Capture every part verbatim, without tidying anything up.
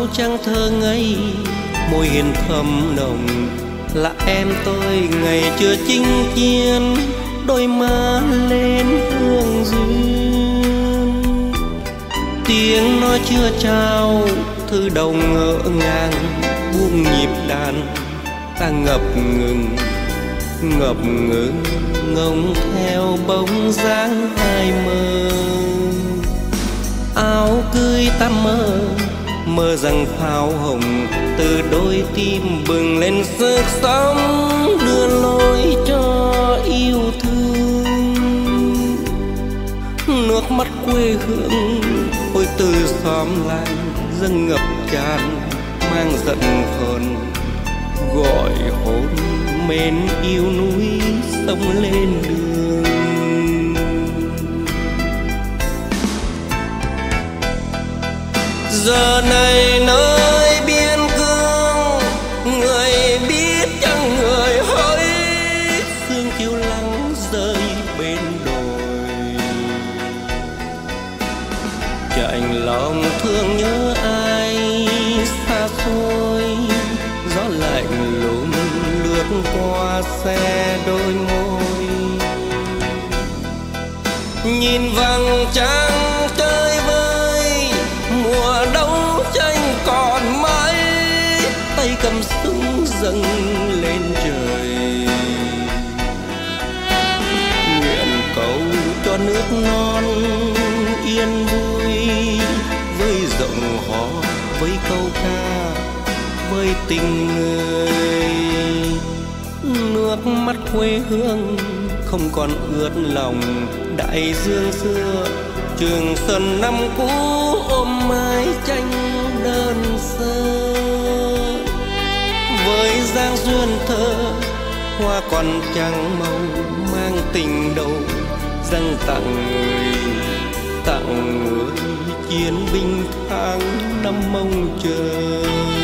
trăng thơ ngây, môi hiền thầm nồng là em tôi ngày chưa chinh chiến, đôi má lên hương duyên. Tiếng nói chưa trao, thư đầu ngỡ ngàng, buông nhịp đàn ta ngập ngừng ngập ngừng ngóng theo bóng dáng ai mơ. Áo cưới ta mơ mơ rằng pháo hồng từ đôi tim bừng lên sức sống, đưa lối cho yêu thương. Nước mắt quê hương ôi từ xóm làng dâng ngập tràn, mang giận hờn gọi hồn mến yêu núi sông lên đường. Giờ này nơi biên cương, người biết chăng người hỡi, sương chiều lắng rơi bên đồi. Chạnh lòng thương nhớ ai xa xôi, gió lạnh lùng lướt qua xe đôi môi. Nhìn vầng trăng chơi vơi, mùa đấu tranh còn mãi, tay cầm súng dâng lên trời. Nguyện cầu cho nước non yên vui, với giọng hò với câu ca với tình người. Nước mắt quê hương không còn ướt lòng đại dương xưa, Trường Sơn năm cũ ôm mái tranh đơn sơ. Với dáng duyên thơ hoa còn chẳng màu, mang tình đầu dâng tặng người, tặng người chiến binh tháng năm mong chờ.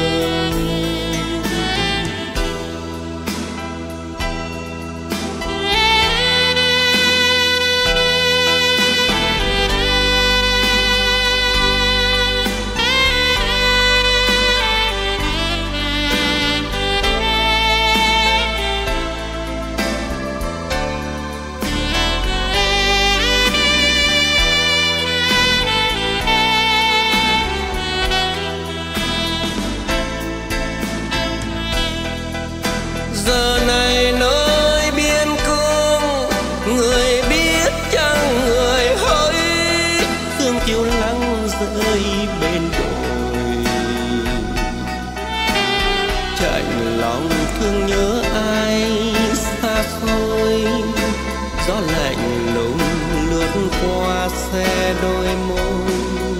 Giờ này nơi biên cương, người biết chăng người hỡi, sương chiều lắng rơi bên đồi. Chạnh lòng thương nhớ ai xa xôi, gió lạnh lùng lướt qua xe đôi môi.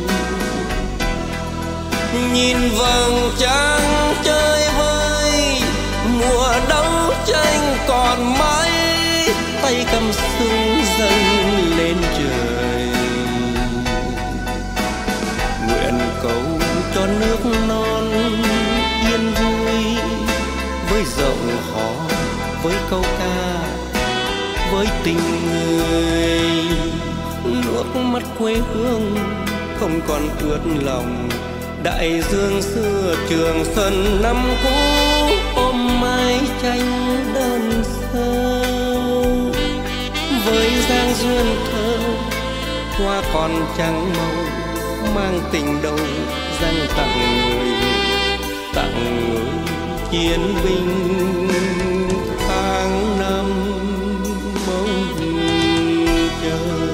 Nhìn vầng trăng chơi vơi, mùa đấu tranh còn mãi, tay cầm súng dâng lên trời. Nguyện cầu cho nước non yên vui, với giọng hò với câu ca với tình người. Nước mắt quê hương không còn ướt lòng đại dương xưa, Trường Sơn năm cũ ôm mái tranh đơn sơ. Với dáng duyên thơ hoa còn trắng màu, mang tình đầu dâng tặng người, tặng người chiến binh tháng năm mong chờ.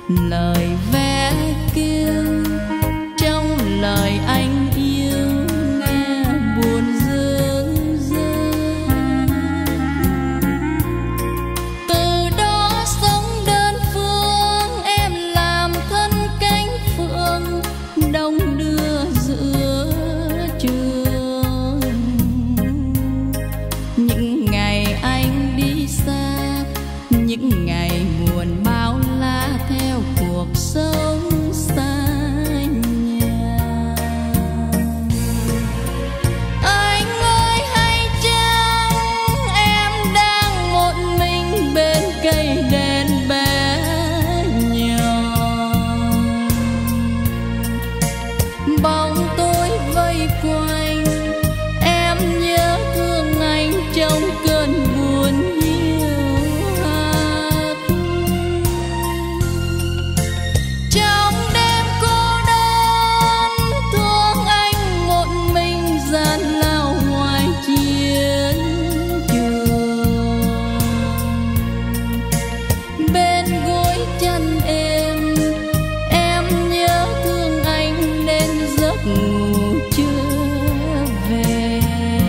lời ve kêu trong lời anh yêu nghe buồn rưng rưng. Từ đó sống đơn phương em làm thân cánh phượng đông đưa giữa trường. Những ngày anh đi xa, những ngày buồn bao la theo cuộc sống xa nhà. Anh ơi hay chăng em đang một mình bên cây đèn bé nhỏ, bóng tối vây quanh em nhớ thương anh trong cơn buồn hiu hắt. Trong đêm cô đơn thương anh một mình gian lao ngoài chiến trường. Bên gối chăn êm em nhớ thương anh nên giấc ngủ chưa về.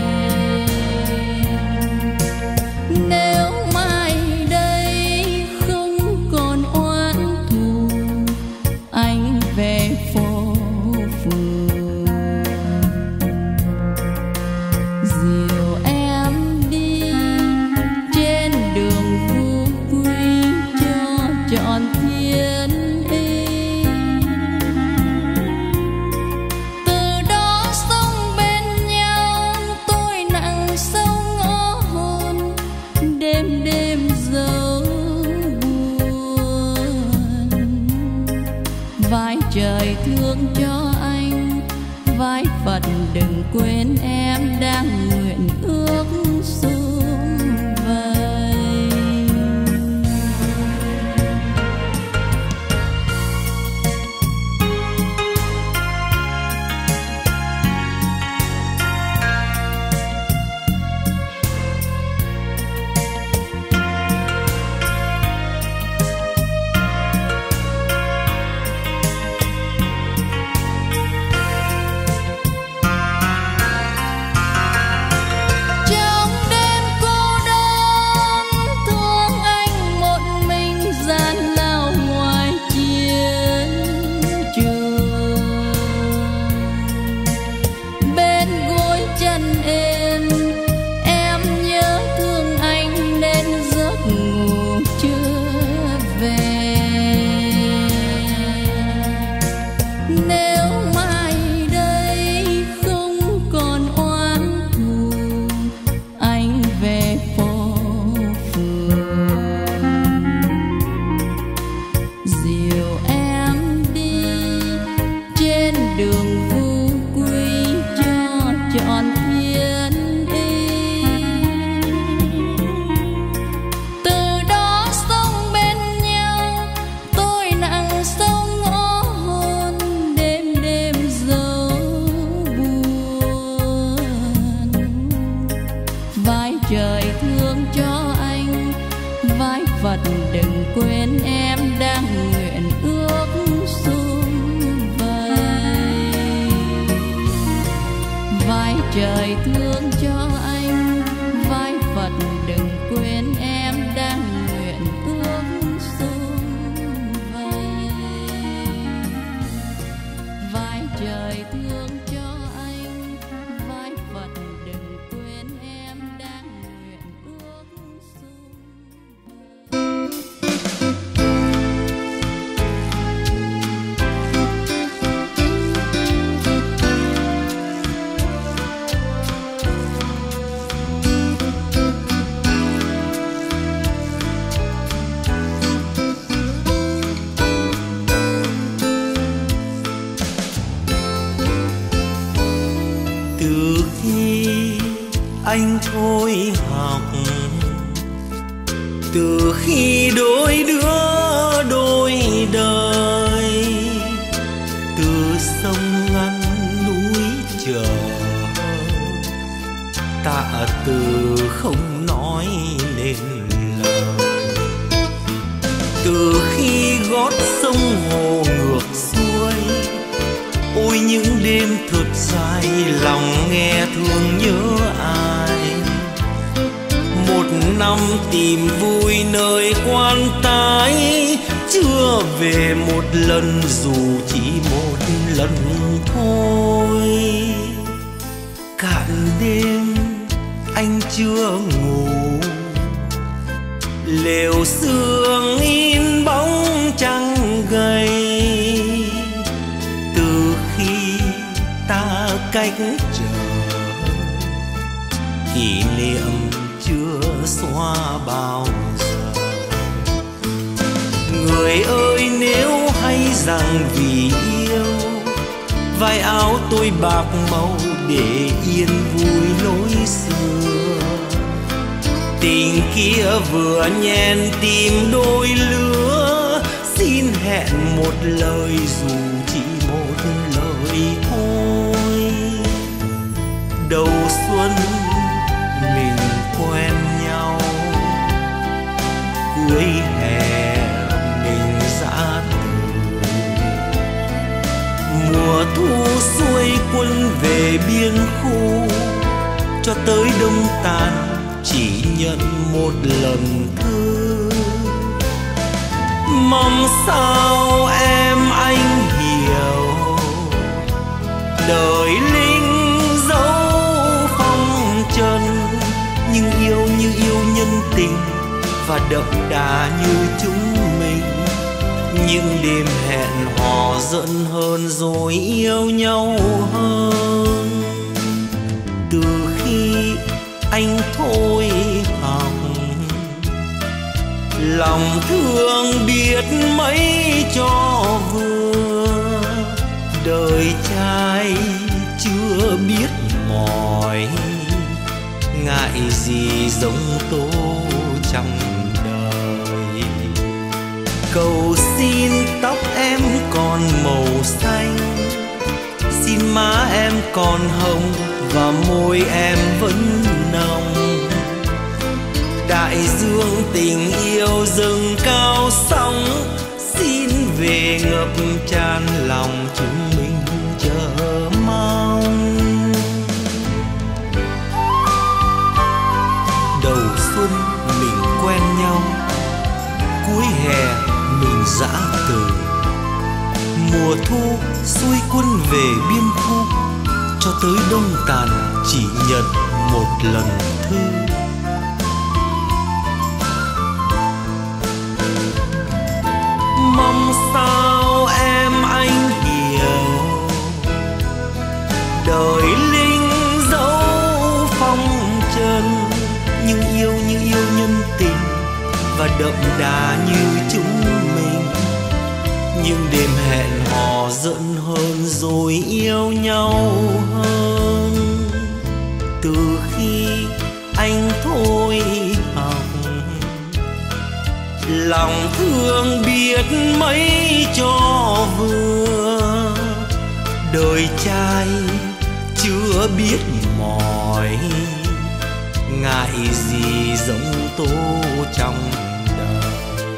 Nếu mai đây không còn oán thù, anh về phố phường dìu em đi trên đường Phú Quý cho trọn thiên ý. Từ đó sống bên nhau tôi nặng sâu ngõ hồn, đêm đêm dấu buồn. Vai trời thương cho anh, vai Phật đừng quên em đang nguyện ước sum vầy. Trong đêm cô đơn thương anh một mình gian lao ngoài chiến trường. Bên gối chăn êm em nhớ thương anh nên giấc ngủ chưa về. Nếu mai đây không còn oán thù, anh về phố phường dìu em đi trên đường Phú Quý cho trọn thiên ý. Từ đó sống bên nhau tôi nặng sâu ngõ hồn, đêm đêm dấu buồn. Vai trời thương cho anh, vai Phật đừng quên em đang nguyện ước sum vầy. Vai trời thương cho anh, vai Phật đừng quên em đang nguyện ước sum vầy. Vai trời thương cho anh, vai Phật đừng quên em đang nguyện ước sum Từ khi anh thôi học, từ khi đôi đứa đôi đời, từ sông ngăn núi chờ, tạ từ không nói nên lời. Từ khi gót sông năm tìm vui nơi quan tái, chưa về một lần dù chỉ một lần thôi. Cạn đêm anh chưa ngủ, lều sương in bóng trăng gầy. Từ khi ta cách trở, kỷ niệm chưa xóa bao giờ. Người ơi nếu hay rằng vì yêu, vai áo tôi bạc màu để yên vui lối xưa. Tình kia vừa nhen tìm đôi lứa, xin hẹn một lời dù chỉ một lời thôi. Đầu xuân mình quen nhau, cuối hè mình dã từ. Mùa thu xuôi quân về biên khu, cho tới đông tàn chỉ nhận một lần thư. Mong sao em anh hiểu, đời linh dấu phong trần, nhưng yêu như yêu nhân tình và đậm đà như chúng mình. Những đêm hẹn hò giận hơn rồi yêu nhau hơn. Từ khi anh thôi học, lòng thương biết mấy cho vừa. Đời trai chưa biết mỏi, ngại gì giống tố trong đời. Cầu xin tóc em còn màu xanh, xin má em còn hồng và môi em vẫn nồng. Đại dương tình yêu dâng cao sóng, xin về ngập tràn lòng chúng mình chờ mong. Đầu xuân mình quen nhau, cuối hè mình dã từ. Mùa thu xuôi quân về biên khu, cho tới đông tàn chỉ nhận một lần thư. Mong sao em anh hiểu, đời linh dấu phong trần, nhưng yêu như yêu nhân tình và đậm đà như chúng mình. Nhưng đêm hẹn hò giận hơn rồi yêu nhau hơn. Từ khi anh thôi học, lòng thương biết mấy cho vừa. Đời trai chưa biết mỏi, ngại gì giống tố trong đời.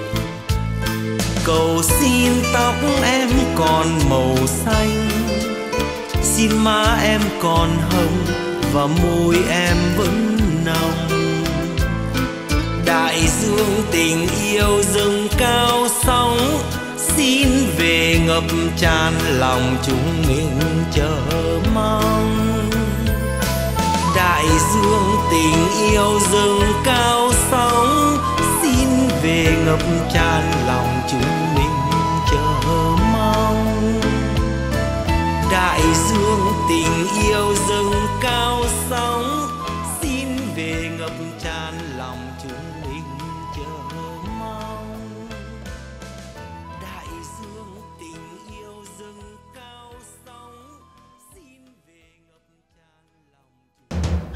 Cầu xin tóc em còn màu xanh, xin má em còn hồng và môi em vẫn nồng. Đại dương tình yêu dâng cao sóng, xin về ngập tràn lòng chúng mình chờ mong. Đại dương tình yêu dâng cao sóng, xin về ngập tràn lòng chúng mình chờ mong. Đại dương tình yêu dâng cao sóng, xin về ngập tràn lòng chúng mình chờ mong. Đại dương tình yêu dâng cao sóng, xin về ngập tràn lòng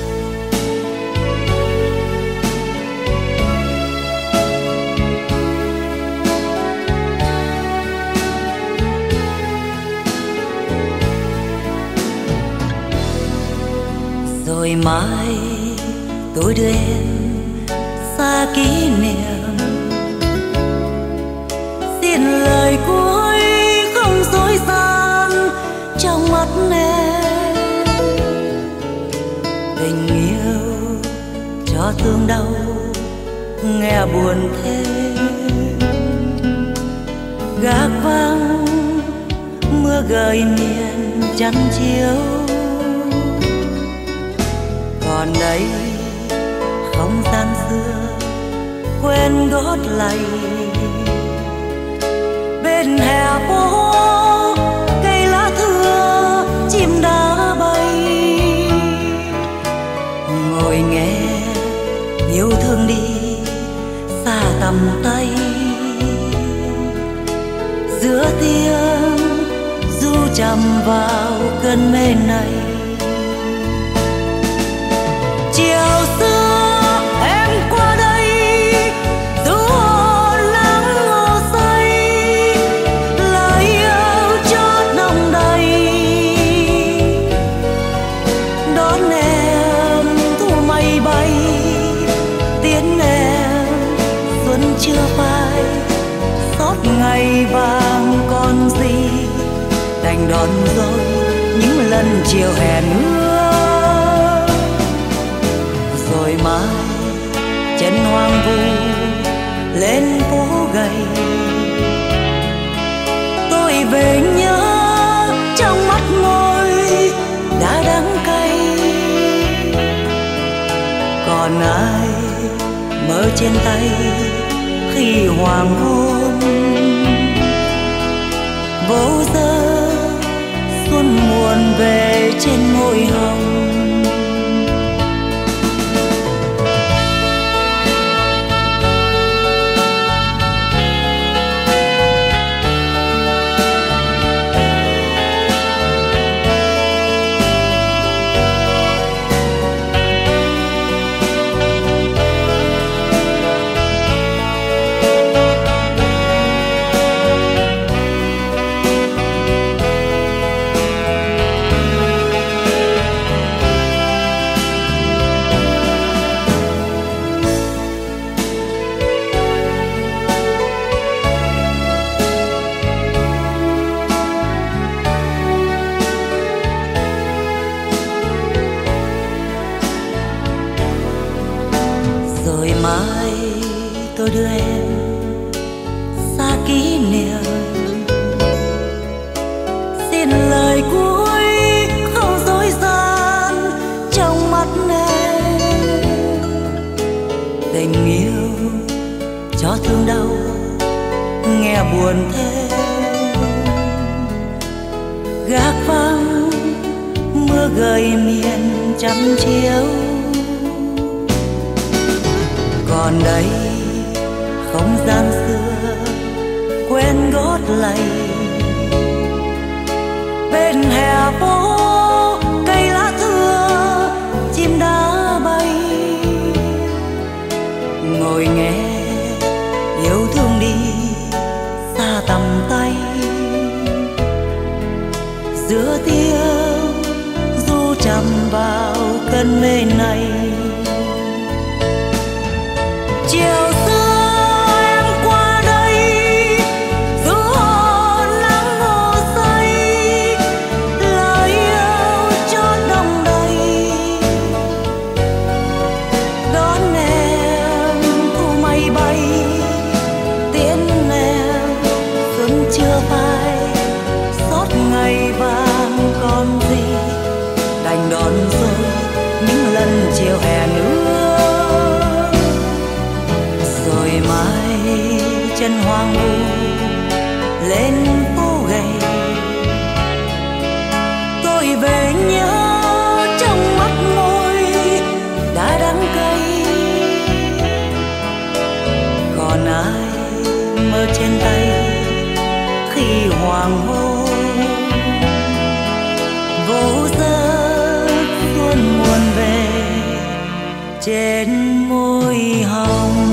chúng. Rồi mai tôi đưa em xa kỷ niệm, xin lời cuối không dối gian trong mắt em. Tình yêu cho thương đau nghe buồn thêm. Gác vắng mưa gợi miền chăn chiếu, còn đây không gian xưa quên gót lạy. Bên hè phố cây lá thưa chim đã bay, ngồi nghe yêu thương đi xa tầm tay. Giữa tiếng du chạm vào cơn mê này, chiều xưa em qua đây du hồn lắng ngô say, lời yêu chót nồng đầy. Đón em thu mây bay, tiễn em xuân chưa phai. Xót ngày vàng còn gì, đành đón rồi những lần chiều hẹn ước. Rồi mai chân hoang vu lên phố gầy, tôi về nhớ trong mắt môi đã đắng cay. Còn ai mơ trên tay khi hoàng hôn vô giờ xuân muộn về trên môi hồng. Tôi đưa em xa kỷ niệm, xin lời cuối không dối gian trong mắt em. Tình yêu cho thương đau nghe buồn thêm, gác vắng mưa gợi miền chăm chiếu. Còn đây không gian xưa quên gót lạy, bên hè phố cây lá thưa chim đã bay. Ngồi nghe yêu thương đi xa tầm tay, giữa tiếng du chạm vào cơn mê này. Chiều xưa em qua đây du hồn lắng ngô say, lời yêu chót đong đầy. Đón em thu mây bay, tiễn em xuân chưa phai. Xót ngày vàng còn gì, đành đón rồi những lần chiều hè nữa. Rồi mai chân hoang vu lên phố gầy, tôi về nhớ trong mắt môi đã đắng cay. Còn ai mơ trên tay khi hoàng hôn vô giấc xuân muộn về trên môi hồng.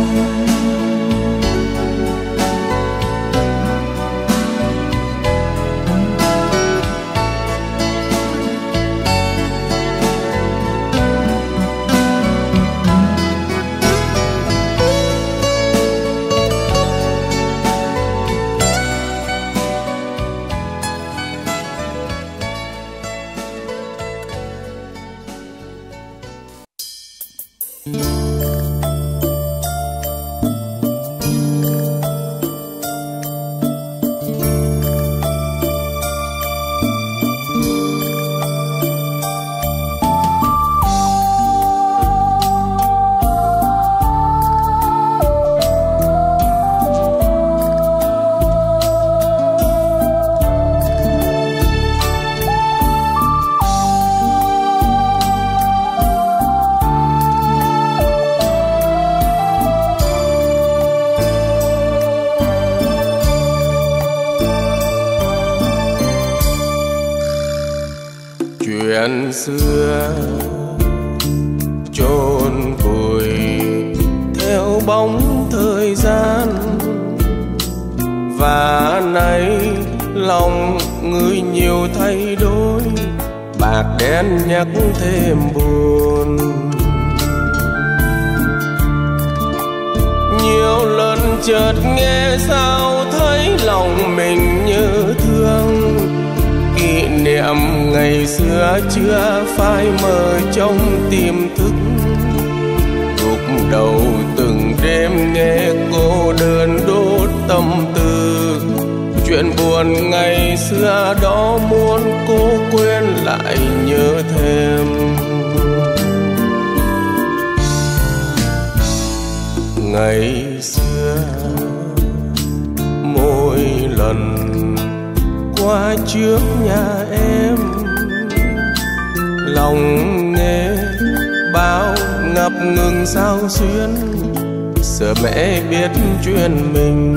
chuyện xưa chôn vùi theo bóng thời gian, và nay lòng người nhiều thay đổi, bạc đen nhắc thêm buồn. Nhiều lần chợt nghe sao thấy lòng mình nhớ thương, kỷ niệm ngày xưa chưa phai mờ trong tiềm thức. Gục đầu từng đêm nghe cô đơn đốt tâm tư, chuyện buồn ngày xưa đó muốn cô quên lại nhớ thêm. Ngày xưa mỗi lần qua trước nhà em, lòng nghe bao ngập ngừng sao xuyến, sợ mẹ biết chuyện mình.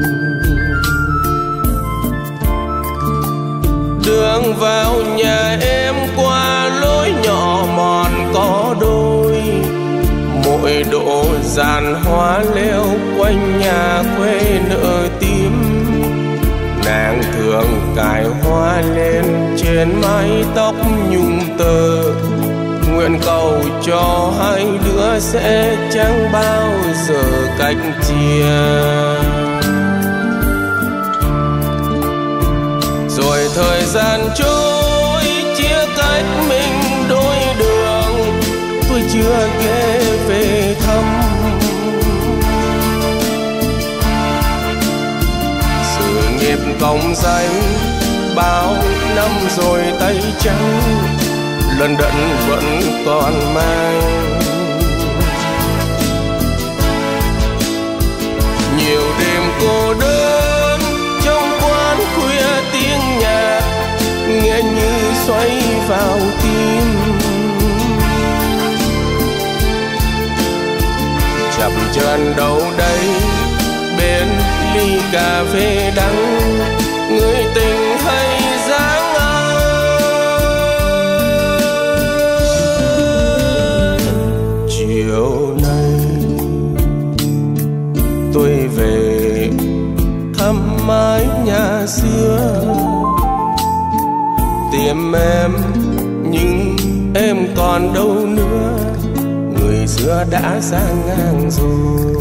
Đường vào nhà em qua lối nhỏ mòn có đôi, mỗi độ giàn hoa leo quanh nhà quê nở tím. Nàng thường cài hoa lên trên mái tóc nhung tơ, nguyện cầu cho hai đứa sẽ chẳng bao giờ cách chia. Rồi thời gian trôi chia cách mình đôi đường, tôi chưa ghé về thăm. Sự nghiệp còng danh bao năm rồi tay trắng, lần đận vẫn còn mang. Nhiều đêm cô đơn trong quán khuya, tiếng nhạc nghe như xoay vào tim. Chập chờn đâu đây bên ly cà phê đắng, người tình hay dáng ơi. Chiều nay tôi về thăm mái nhà xưa, tìm em nhưng em còn đâu nữa, người xưa đã sang ngang rồi.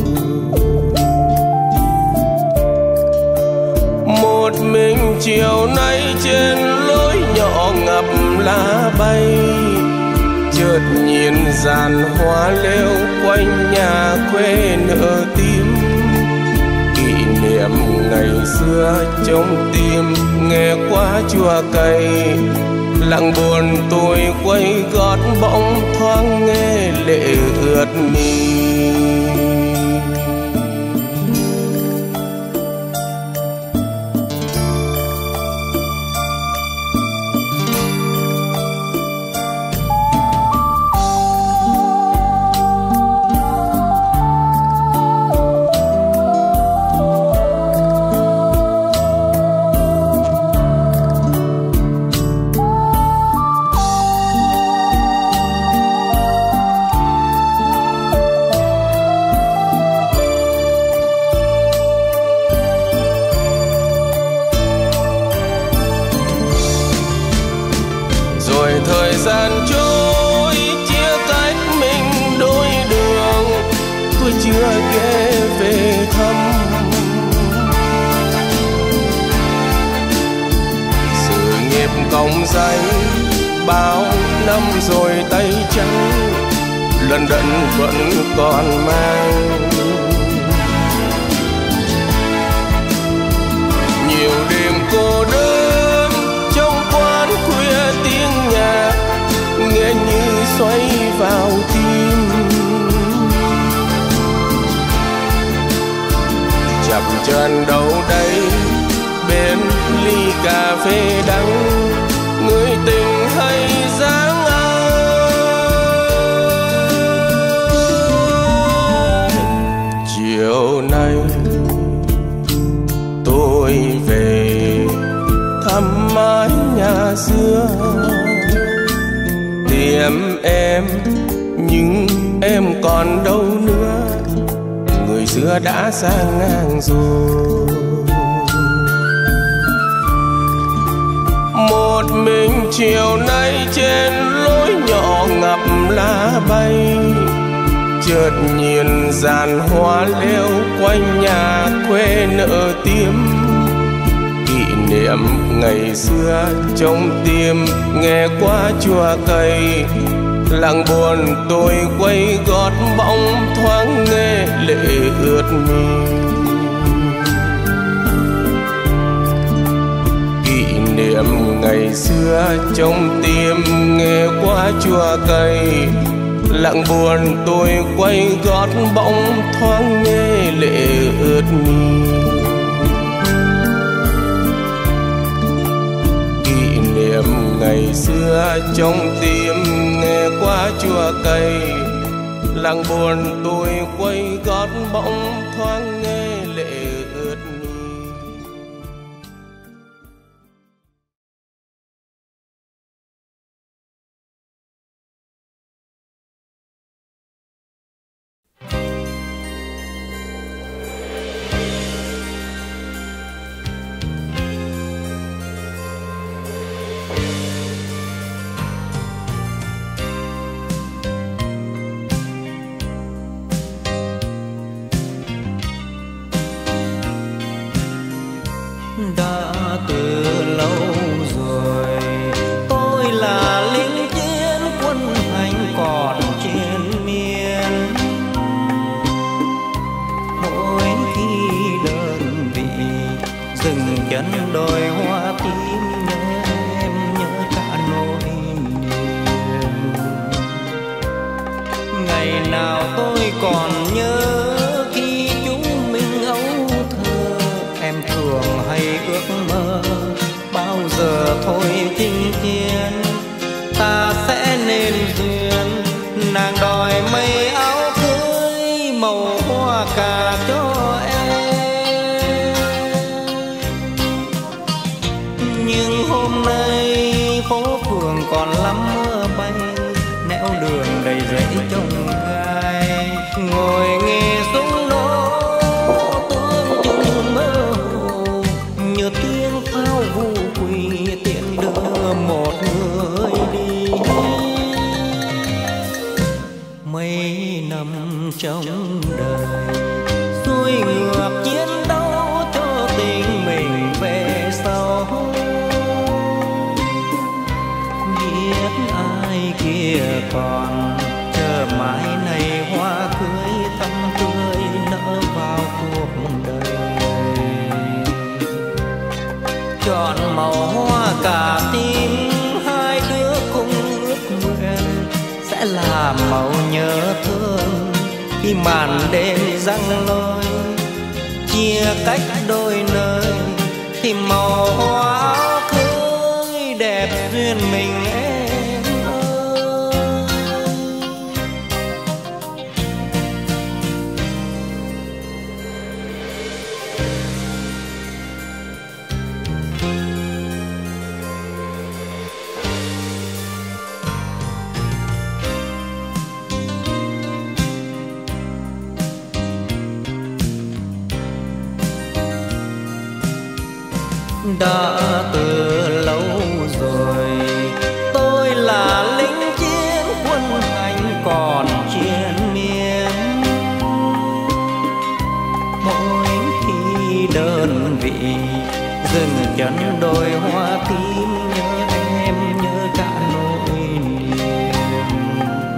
Một mình chiều nay trên lối nhỏ ngập lá bay, chợt nhìn dàn hoa leo quanh nhà quê nở tím. Kỷ niệm ngày xưa trong tim nghe quá chua cay, lặng buồn tôi quay gót bỗng thoáng nghe lệ ướt mi. Thời gian trôi chia cách mình đôi đường, tôi chưa ghé về thăm. Sự nghiệp còng danh bao năm rồi tay trắng, lần đận vẫn còn mang. Nhiều đêm cô đơn trong quán khuya, tiếng nhạc nghe như xoay vào tim. Chập chờn đâu đây bên ly cà phê đắng, người tình hay dáng ơi. Chiều nay tôi về thăm mái nhà xưa, tìm em, nhưng em còn đâu nữa, người xưa đã sang ngang rồi. Một mình chiều nay trên lối nhỏ ngập lá bay, chợt nhìn dàn hoa leo quanh nhà quê nợ tím. Kỷ niệm ngày xưa trong tim nghe qua chùa cây, lặng buồn tôi quay gót bóng thoáng nghe lệ ướt mi. Kỷ niệm ngày xưa trong tim nghe qua chùa cây, lặng buồn tôi quay gót bóng thoáng nghe lệ ướt mi. Kỷ niệm ngày xưa trong tim nghe qua chùa cây, lặng buồn tôi quay gót bóng thoáng nghe lệ ướt mi. Đã từ lâu rồi tôi là lính chiến quân hành còn trên miền. Mỗi khi đơn vị dừng chân đồi hoa tím, nhớ em nhớ cả nỗi niềm. Ngày nào tôi còn nhớ khi chúng mình ấu thơ, em thường hay ước mơ bao giờ thôi chinh chiến ta sẽ nên duyên. Nàng đòi mây áo cưới màu hoa cà cho em, nhưng hôm nay phố phường còn lắm mưa bay, nẻo đường đầy rẫy trông gai. Ngồi nghe súng nổ tương chừng mơ hồ, nhờ tiếng pháo vu quỳ tiện đưa một người đi. Mấy năm trong đời xuôi ngược chiến đấu cho tình mình về sau, biết ai kia còn chờ mãi này hoa cưới thắm tươi nở vào cuộc đời. Chọn màu hoa cả tim hai đứa cùng ước nguyện sẽ là màu nhớ thương khi màn đêm răng lối chia cách đôi nơi, thì màu hoa cưới đẹp duyên mình em ơi. Đã từ lâu rồi tôi là lính chiến quân hành còn chiến miên. Mỗi khi đơn vị dừng chân đồi hoa tím, nhớ em nhớ cả nỗi niềm.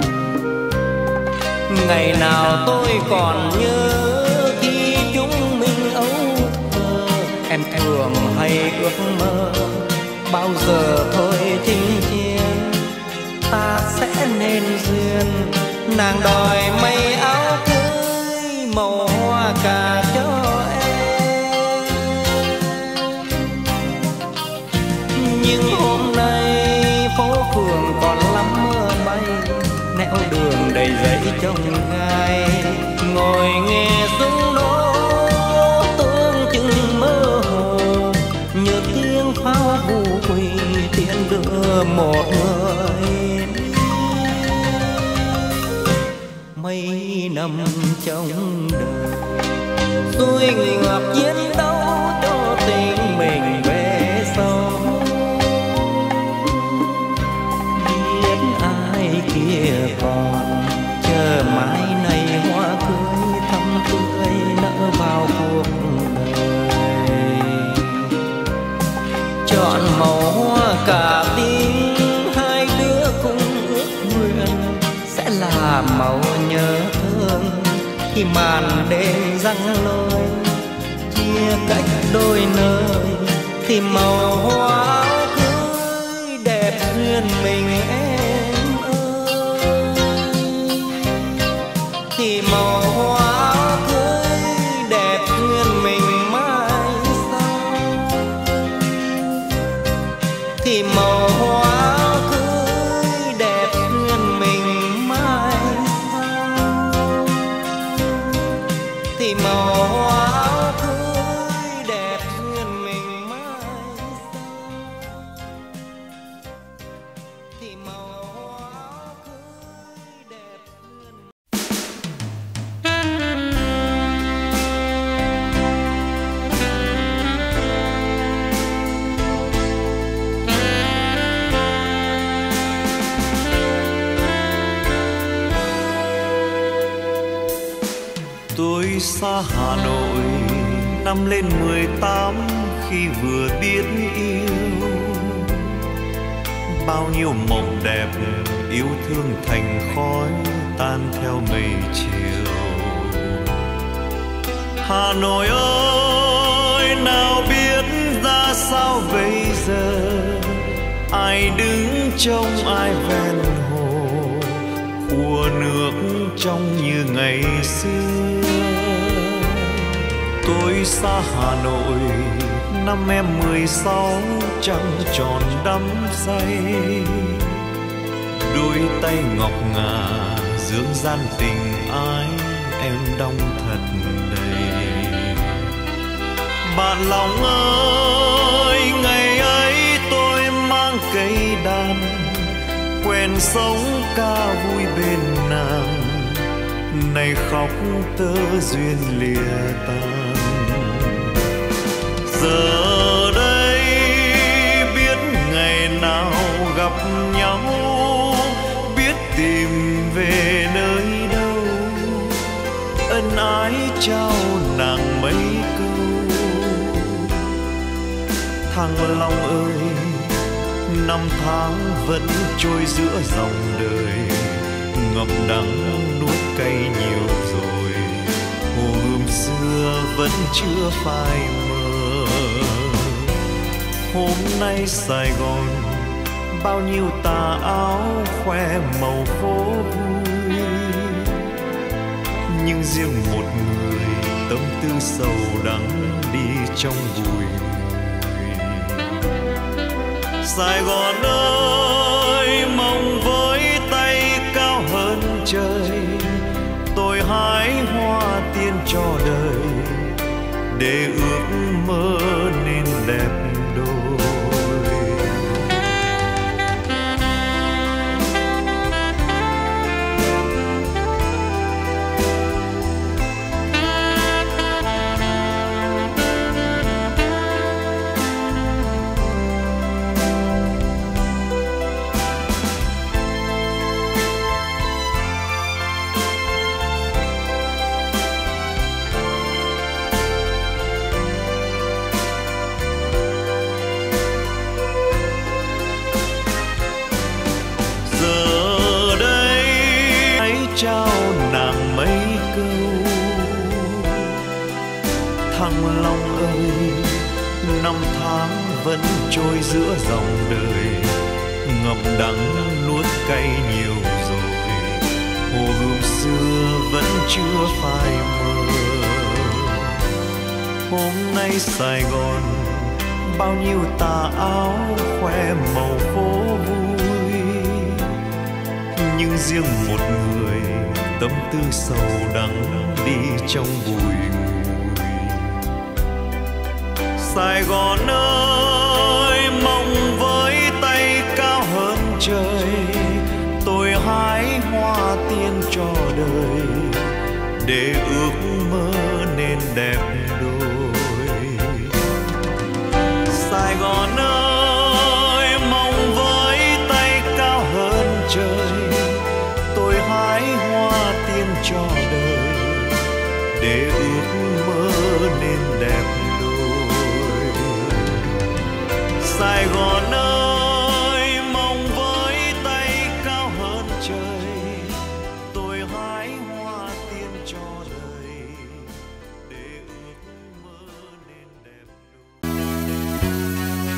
Ngày nào tôi còn nhớ khi chúng mình ấu thơ, em thường hay ước mơ bao giờ thôi chinh chiến ta sẽ nên duyên. Nàng đòi mây áo cưới màu hoa cà cho em, nhưng hôm nay phố phường còn lắm mưa bay, nẻo đường đầy rẫy trông gai. Ngồi nghe súng nổ tương chừng mơ hồ, nhớ tiếng pháo vu quỳ tiễn đưa một người đi. năm trong đời. Tôi ngược chiến đấu cho tình mình về sau, biết ai kia còn chờ mãi này hoa cưới thắm tươi nở vào cuộc đời. Chọn màu hoa cả tim, hai đứa cùng ước nguyện sẽ là màu nhớ thương khi màn đêm răng lối chia cách đôi nơi, thì màu hoa áo cưới đẹp duyên mình em ơi, thì màu hoa áo cưới đẹp duyên mình mai sau, thì màu hoa áo cưới đẹp duyên mình mai sau, thì màu hoa áo cưới đẹp duyên mình mai sau, thì màu hoa áo cưới đẹp duyên. Tôi xa Hà Nội năm lên mười tám khi vừa biết yêu, bao nhiêu mộng đẹp yêu thương thành khói tan theo mây chiều. Hà Nội ơi, nào biết ra sao bây giờ, ai đứng trông ai ven hồ, khua nước trong như ngày xưa. Tôi xa Hà Nội năm em mười sáu trăng tròn đắm say, đôi tay ngọc ngà dưỡng gian tình ái em đong thật đầy. Bạn lòng ơi, ngày ấy tôi mang cây đàn quen sống ca vui bên nàng, nay khóc tơ duyên lìa tan. Giờ đây biết ngày nào gặp nhau, biết tìm về nơi đâu, ân ái trao nàng mấy câu. Thăng Long ơi, năm tháng vẫn trôi giữa dòng đời, ngậm đắng nuốt cay nhiều rồi, hồ gươm xưa vẫn chưa phai mờ. Hôm nay Sài Gòn bao nhiêu tà áo khoe màu phố vui, nhưng riêng một người tâm tư sầu đắng đi trong bụi. Sài Gòn ơi, mong với tay cao hơn trời, tôi hái hoa tiên cho đời, để ước mơ nên đẹp đôi. Trao nàng mấy câu. Thăng Long ơi, năm tháng vẫn trôi giữa dòng đời, ngậm đắng nuốt cay nhiều rồi, hồ gươm xưa vẫn chưa phai mờ. Hôm nay Sài Gòn bao nhiêu tà áo khoe màu phố vui, nhưng riêng một người tâm tư sầu đắng đi trong bụi mùi. Sài Gòn ơi, mong với tay cao hơn trời, tôi hái hoa tiên cho đời, Gòn ơi, mong với tay cao hơn trời, tôi hái hoa tiên cho đời để ước mơ nên đẹp đôi. Sài Gòn ơi, mong với tay cao hơn trời, tôi hái hoa tiên cho đời để ước mơ nên đẹp đôi.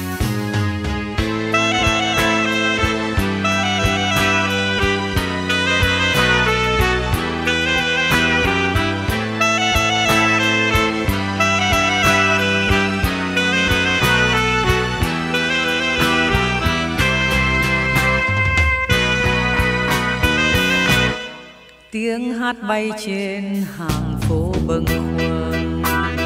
Tiếng hát bay trên hàng phố bâng khuâng,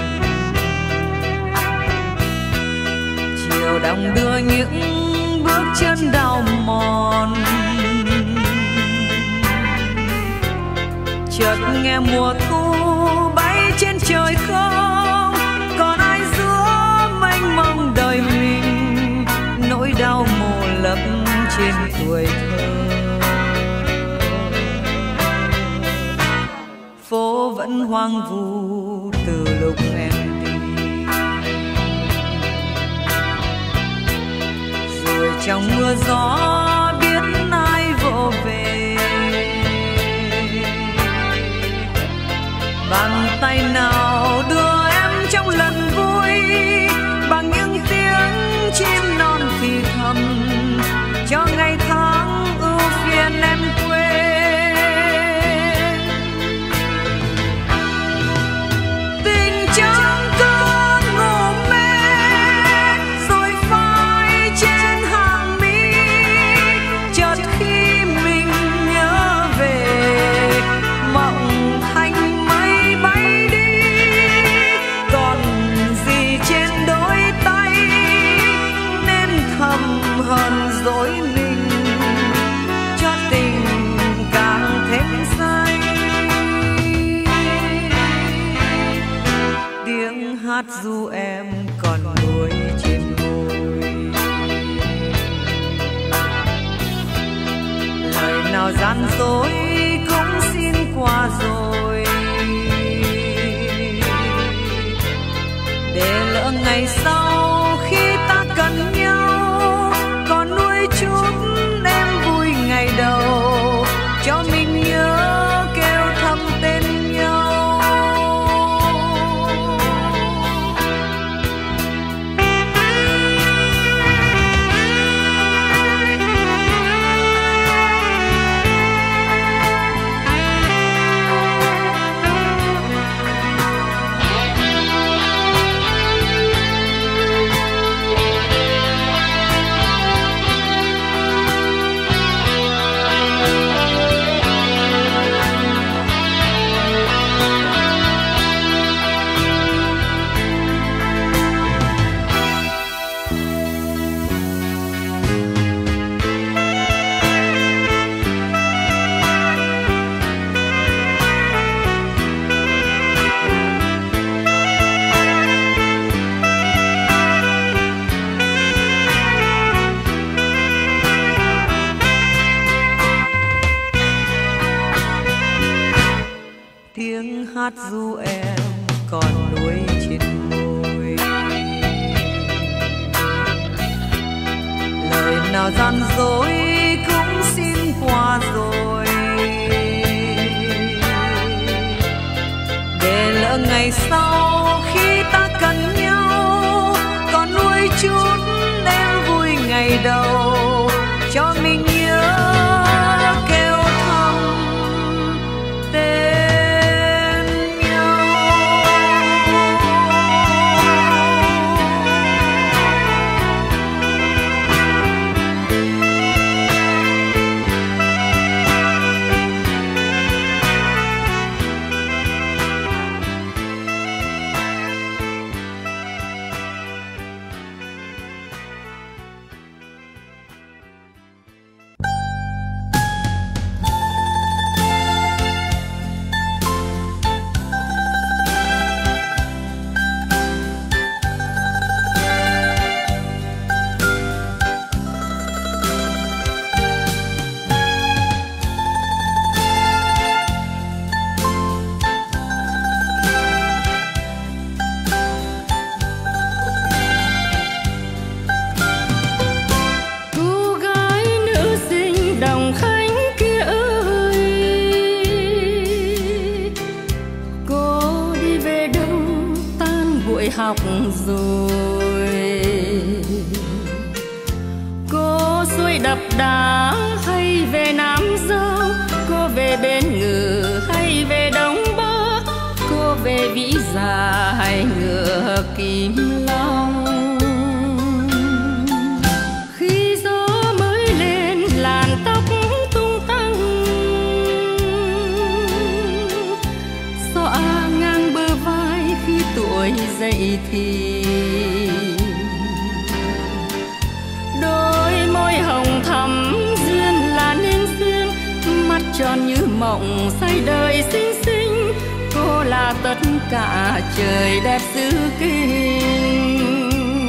chiều đong đưa những bước chân đau mòn. Chợt nghe mùa thu bay trên trời không, còn ai giữa mênh mông đời mình, nỗi đau mồ lấp trên tuổi thơ. Phố vẫn hoang vu từ lúc em đi, rồi trong mưa gió biết ai vỗ về. Bàn tay nào đưa em trong lần vui, bằng những tiếng chim non thì thầm, cho ngày tháng ưu phiền em quên. Dù em còn nuối trên môi, lời nào gian dối cũng xin qua rồi, để lỡ ngày sau khi ta cần nhau, còn nuối chút em vui ngày đầu, cho mình nhớ kêu thầm tên nhau. Hát ru em còn nuối trên môi, lời nào gian dối cũng xin qua rồi, để lỡ ngày sau khi ta cần nhau, còn nuối chút em vui ngày đầu, cho mình nhớ kêu thầm tên. đập đá hay về Nam Dâu, cô về Bến Ngự hay về Đông Bắc, cô về Vĩ Dạ hay ngựa Kim Long. Khi gió mới lên làn tóc tung tăng, xõa ngang bờ vai khi tuổi dậy thì đôi môi hồng thắm duyên là nên duyên, mắt tròn như mộng say đời xinh xinh, cô là tất cả trời đẹp xứ Kinh.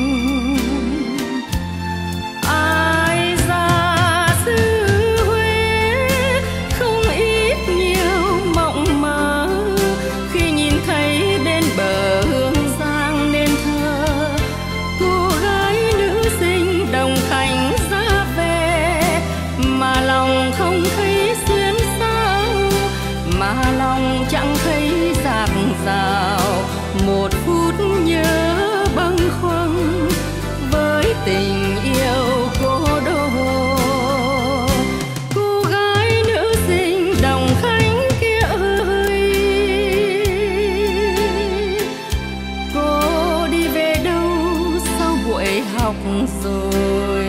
Ai ra xứ Huế không ít nhiều mộng mơ, khi nhìn thấy bên bờ Hương Giang nên thơ, cô gái nữ sinh Đồng Khánh ra về, mà lòng không thấy xuyên sao, mà lòng chẳng thấy dạt dào. Một phút nhớ bâng khuâng với tình yêu cô đô, cô gái nữ sinh Đồng Khánh kia ơi, cô đi về đâu sau buổi học rồi.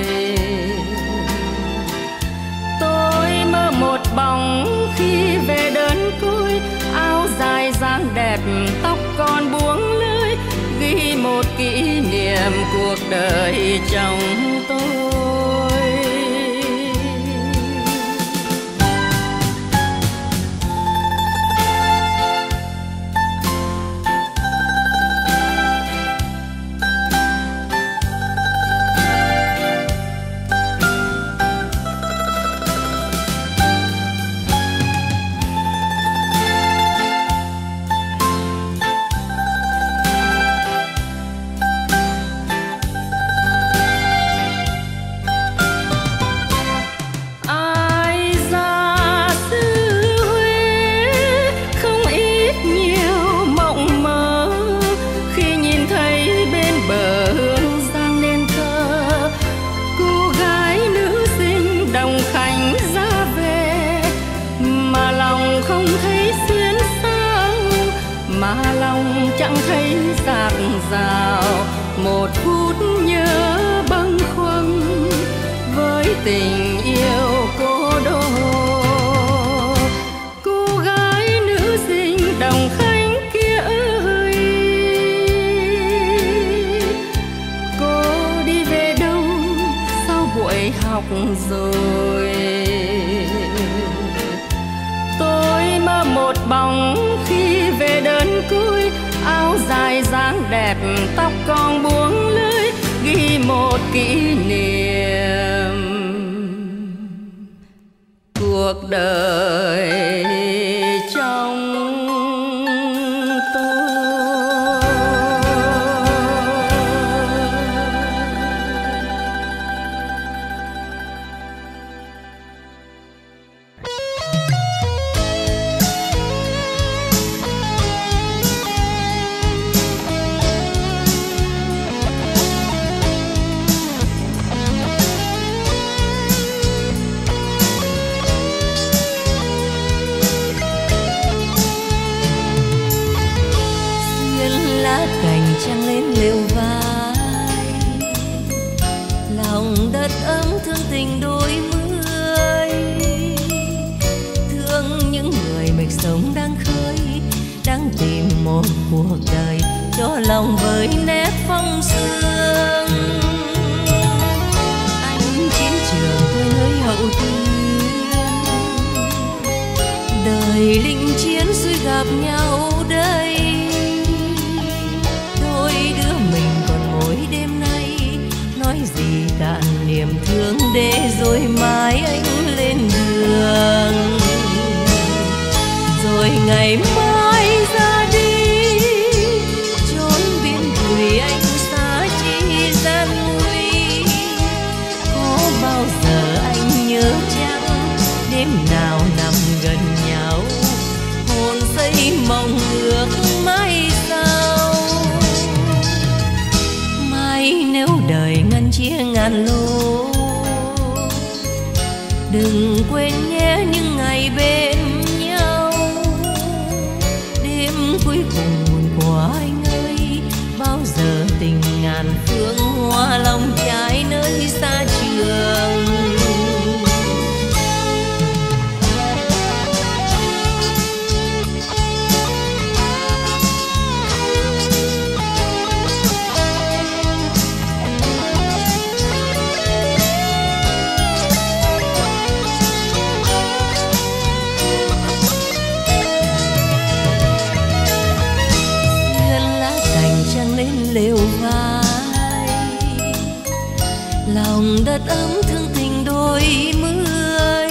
Tôi mơ một bóng khi về đơn côi, áo dài dáng đẹp tóc còn buông lơi, ghi một kỷ niệm cuộc đời chồng tôi. Mà lòng chẳng thấy dạt dào, một phút nhớ bâng khuâng với tình yêu cô đô, cô gái nữ sinh Đồng Khánh kia ơi, cô đi về đâu sau buổi học rồi. Tôi mơ một bóng khi về đơn côi, áo dài dáng đẹp tóc còn buông lơi, ghi một kỷ niệm cuộc đời trong tôi. Trăng lên lều vai, lòng đất ấm thương tình đôi mươi, thương những người mệt sống đang khơi, đang tìm một cuộc đời cho lòng với nét phong sương. Anh chiến trường tôi nơi hậu tuyến, đời linh chiến suy gặp nhau đây. Đứa mình còn mỗi đêm nay nói gì cạn niềm thương, để rồi mai anh lên đường, rồi ngày mai ra đi chốn biển bụi anh xa chi gian nguy. Có bao giờ anh nhớ chăng đêm nào nằm gần nhau, hồn xây mong ước mai sau. nếu đời ngăn chia ngàn lối, Đừng quên nhé những ngày bên nhau. Đêm cuối cùng buồn quá anh ơi, bao giờ tình ngàn phương hoa lòng trái nơi xa trường. Lều vai lòng đất ấm thương tình đôi mươi,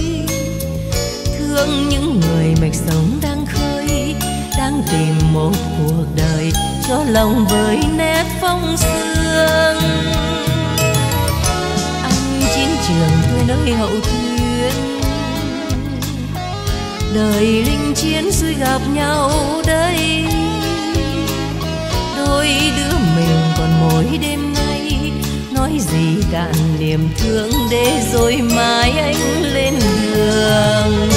thương những người mạch sống đang khơi, đang tìm một cuộc đời cho lòng với nét phong sương. Anh chiến trường tôi nơi hậu thuyên, đời linh chiến suy gặp nhau đây. Đôi đứa mình còn mỗi đêm nay, nói gì cạn niềm thương để rồi mai anh lên đường.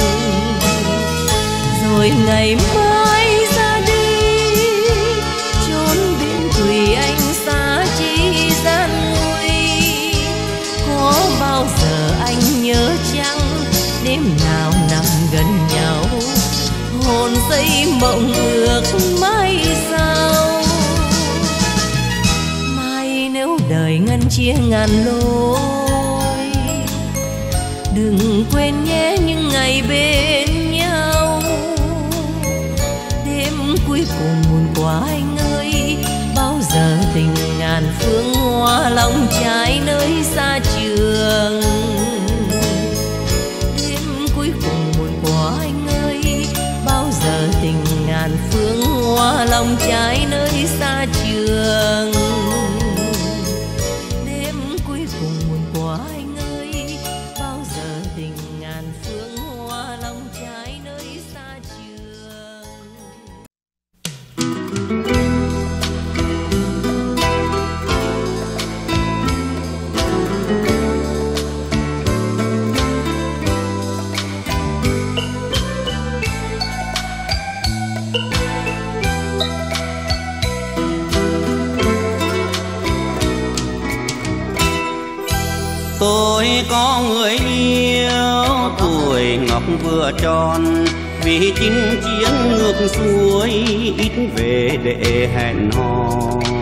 Rồi ngày mai ra đi, chốn biển thủy anh xa chi gian nguy. Có bao giờ anh nhớ chăng, đêm nào nằm gần nhau, hồn dây mộng ước mai sau. Đời ngăn chia ngàn lối, đừng quên nhé những ngày bên nhau. Đêm cuối cùng buồn quá anh ơi, bao giờ tình ngàn phương hoa lòng trái nơi xa trường. Đêm cuối cùng buồn quá anh ơi, bao giờ tình ngàn phương hoa lòng trái nơi xa trường. Tôi có người yêu tuổi ngọc vừa tròn, vì chinh chiến ngược xuôi ít về để hẹn hò.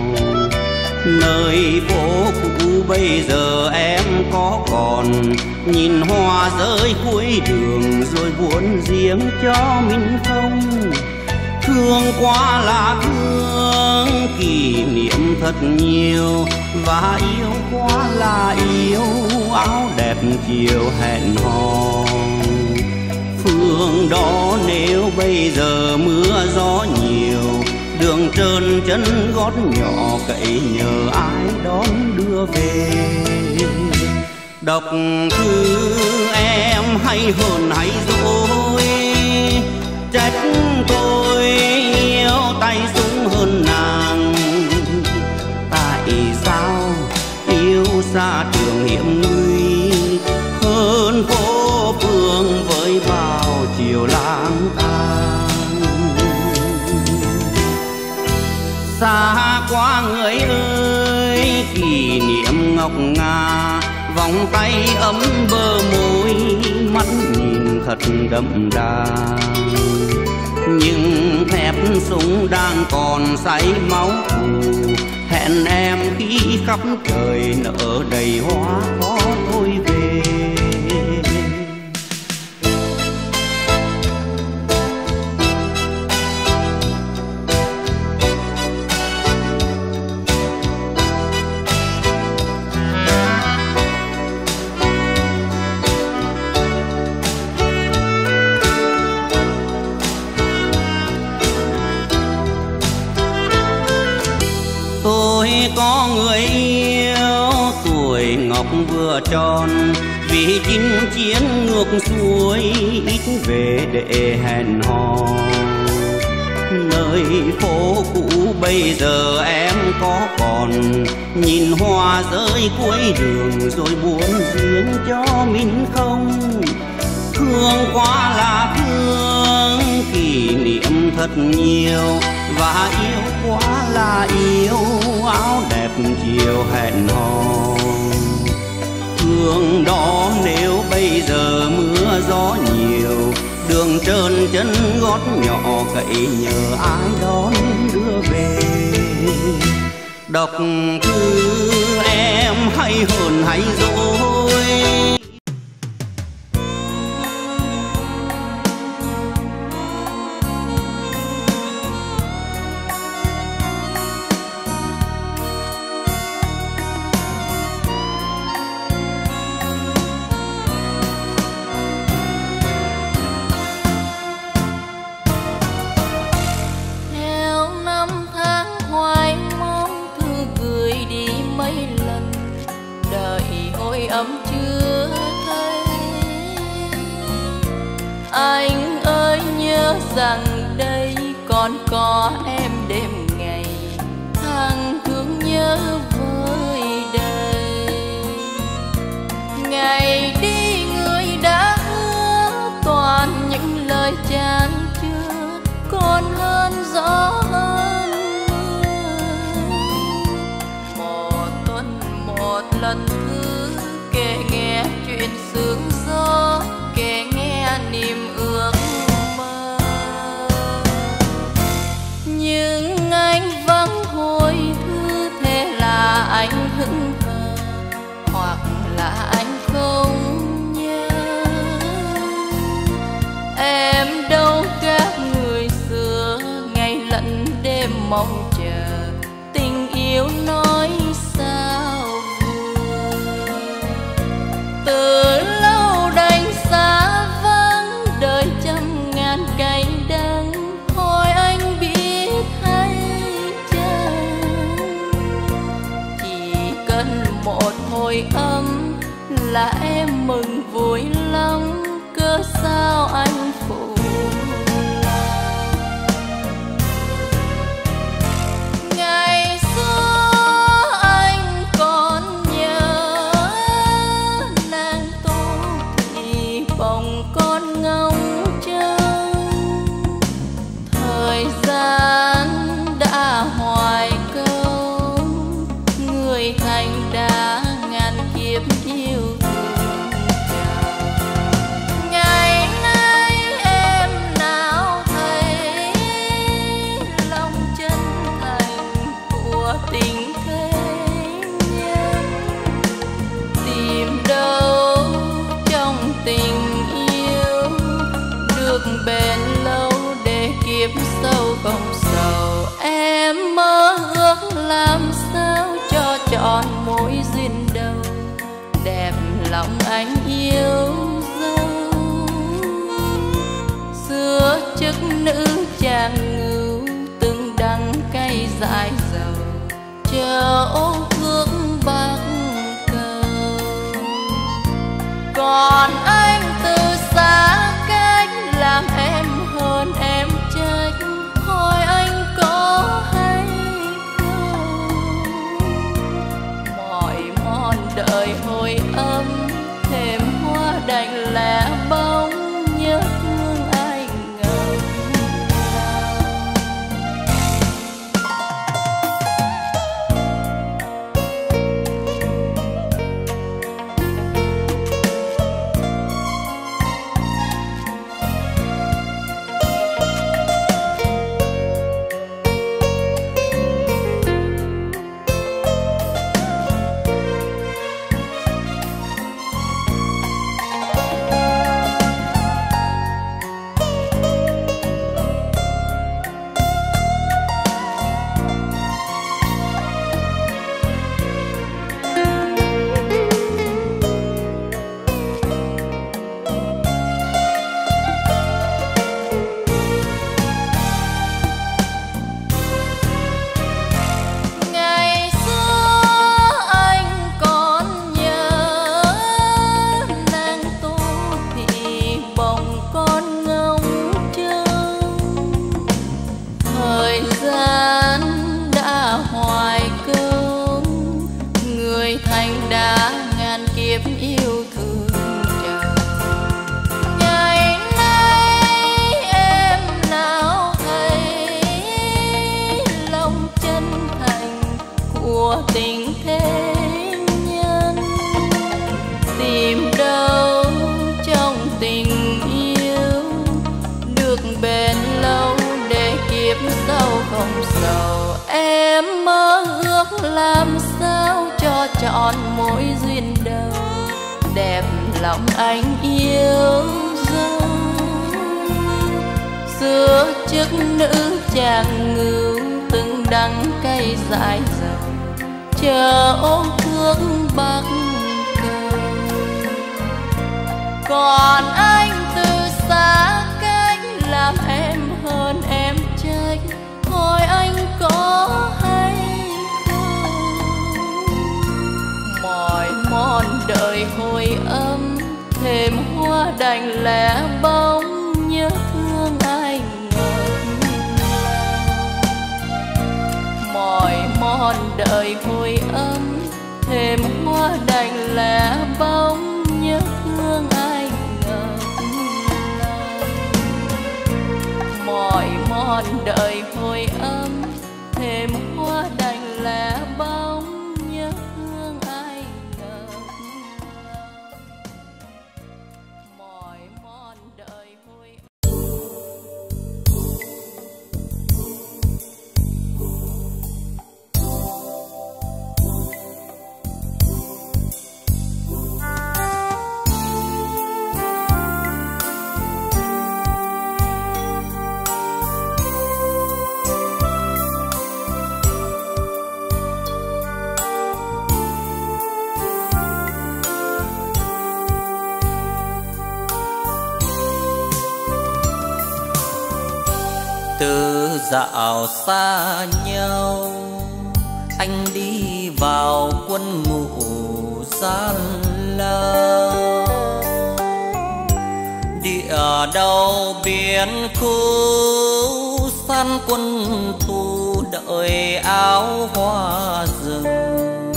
Nơi phố cũ bây giờ em có còn, nhìn hoa rơi cuối đường rồi buồn riêng cho mình không. Thương quá là thương, kỷ niệm thật nhiều, và yêu quá là yêu, áo đẹp chiều hẹn hò. Phương đó nếu bây giờ mưa gió nhiều, đường trơn chân gót nhỏ cậy nhờ ai đón đưa về. Đọc thư em hay hơn hay dối, trách tôi yêu tay súng hơn nàng. Tại sao yêu xa trường hiểm nguy, hơn phố phường với bao chiều lang thang. Xa quá người ơi, kỷ niệm ngọc ngà, vòng tay ấm bờ môi, mắt nhìn thật đậm đà. Nhưng thép súng đang còn say máu thù, hẹn em khi khắp trời nở đầy hoa có tôi về. Tôi có người yêu tuổi ngọc vừa tròn, vì chinh chiến ngược xuôi ít về để hẹn hò. Nơi phố cũ bây giờ em có còn nhìn hoa rơi cuối đường rồi buồn riêng cho mình không? Thương quá là thương, kỷ niệm thật nhiều, và yêu quá là yêu áo đẹp chiều hẹn hò. Thương đó nếu bây giờ mưa gió nhiều, đường trơn chân gót nhỏ cậy nhờ ai đón đưa về. Đọc thư em hay hờn hay dỗi, ấm chưa thấy. Anh ơi nhớ rằng đây còn có em đêm ngày, thằng thương nhớ vơi đầy. Ngày đi người đã hứa toàn những lời chan chứa, còn hơn gió hơn mưa. Một tuần một lần kể nghe chuyện sương gió, kể nghe niềm ước mơ. Nhưng anh vắng hồi thư, thế là anh hững hờ, hoặc là anh không nhớ. Em đâu các người xưa, ngày lẫn đêm mong chờ, tình yêu nói sao. Từ lâu đành xa vắng, đời trăm ngàn cánh đắng, hỏi anh biết hay chăng? Chỉ cần một hồi âm là em mừng vui lắm, cớ sao anh phụ ngày xưa anh còn nhớ nàng tô thì bồng con ngóng trông. Thời gian đã hoài câu, người thành đã ngàn kiếp yêu thương chào. Ngày nay em nào thấy lòng chân thành của tình thế nhân, tìm đâu trong tình yêu được bền lâu để kiếp sâu không sầu. Em mơ ước làm sao cho trọn mối duyên đầu, đẹp lòng anh yêu dấu. Xưa chức nữ chàng ngưu, từng đắng cay dại dầu, chờ ô thuốc bắc cầu. Còn anh từ xa cách, làm em hơn em trách, hỏi anh có hay không? Mọi mòn đời hồi âm, thêm hoa đành lẻ bóng, nhớ thương anh ngầm ngào. kiếp yêu thương chờ. Ngày nay em nào thấy lòng chân thành của tình thế nhân, tìm đâu trong tình yêu được bền lâu để kiếp sau không sầu. Em mơ ước làm sao cho trọn mối duyên đầu, đẹp lòng anh yêu dấu. Xưa chức nữ chàng ngưu từng đắng cay dại dầu, chờ ôm thương bắc cầu. Còn anh từ xa cách làm em hơn em trách, hỏi anh có hay không. Mỏi mòn đời hồi âm, thêm hoa đành lẻ bóng, nhớ thương ai ngọt ngào. Mỏi mòn đời hồi âm, thêm hoa đành lẻ bóng, nhớ thương ai ngọt ngào. Mỏi mòn đời hồi âm, thêm hoa đành lẻ bóng, nhớ thương ai ngọt ngào. Mỏi mòn đời hồi từ dạo xa nhau, anh đi vào quân ngũ gian lao. Địa đầu biển khu san quân thù đợi áo hoa rừng.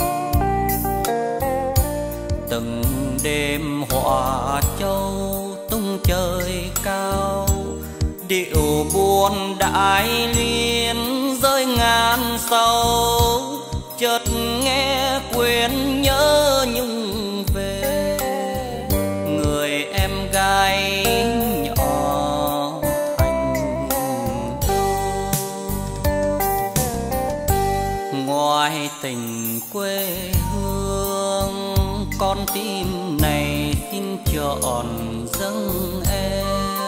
Từng đêm họa châu tung trời cao, điệu buồn đại liên rơi ngàn sâu. Chợt nghe quyến nhớ nhung về người em gái nhỏ thành đô. Ngoài tình quê hương, con tim này xin chọn dâng em.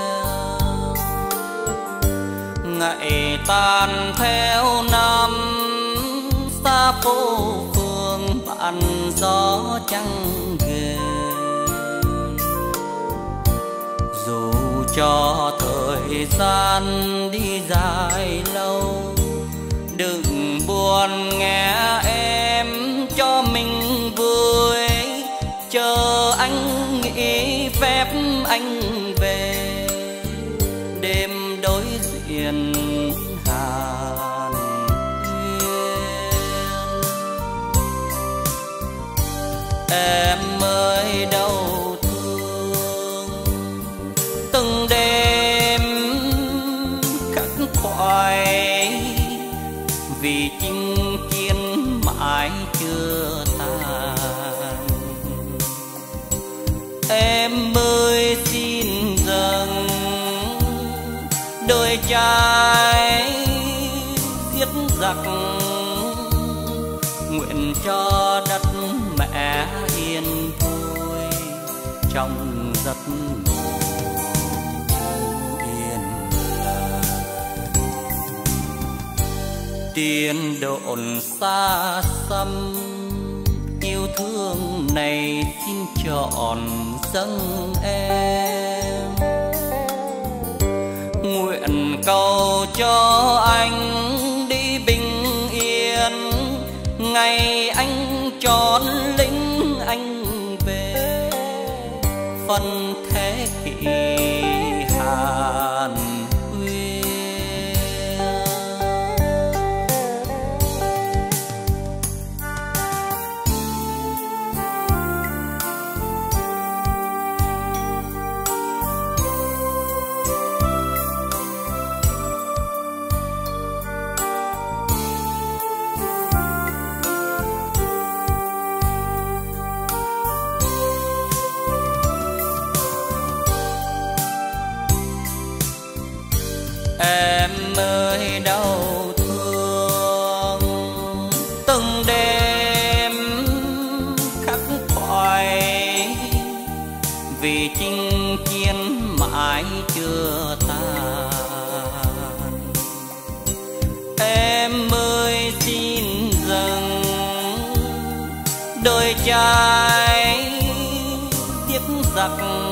Ngày tan theo năm xa phố phường, bạn gió trăng ghề. Dù cho thời gian đi dài lâu, đừng buồn nghe em cho mình vui. Chờ anh nghĩ phép anh về, đêm đối diện Hàn Huyên. Em ơi đâu thương, từng đêm khắc khoải, vì chinh chiến mãi chưa tàn. Em ơi xin dâng đôi trai giết giặc, nguyện cho đất mẹ yên vui trong giấc ngủ yên lặng. Tiên độn xa xăm, yêu thương này xin chọn dâng em. Nguyện cầu cho anh đi bình yên, ngày anh tròn lính anh về phân thế kỷ Hàn Huyên. vì chinh chiến mãi chưa tàn. Em ơi xin dâng đôi trai tiếp giặc,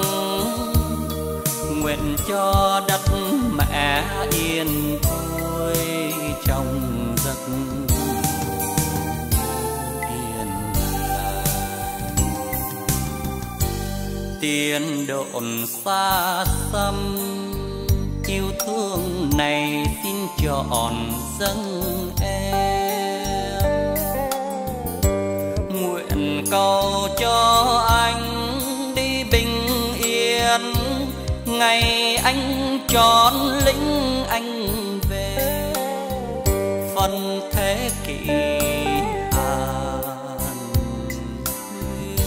nguyện cho đất mẹ yên vui trong giấc yên lành. Tiền độn xa xăm yêu thương này xin trọn dâng em, nguyện cầu cho anh đi bình yên ngày anh tròn lĩnh anh về phần thế kỷ hàn huyên.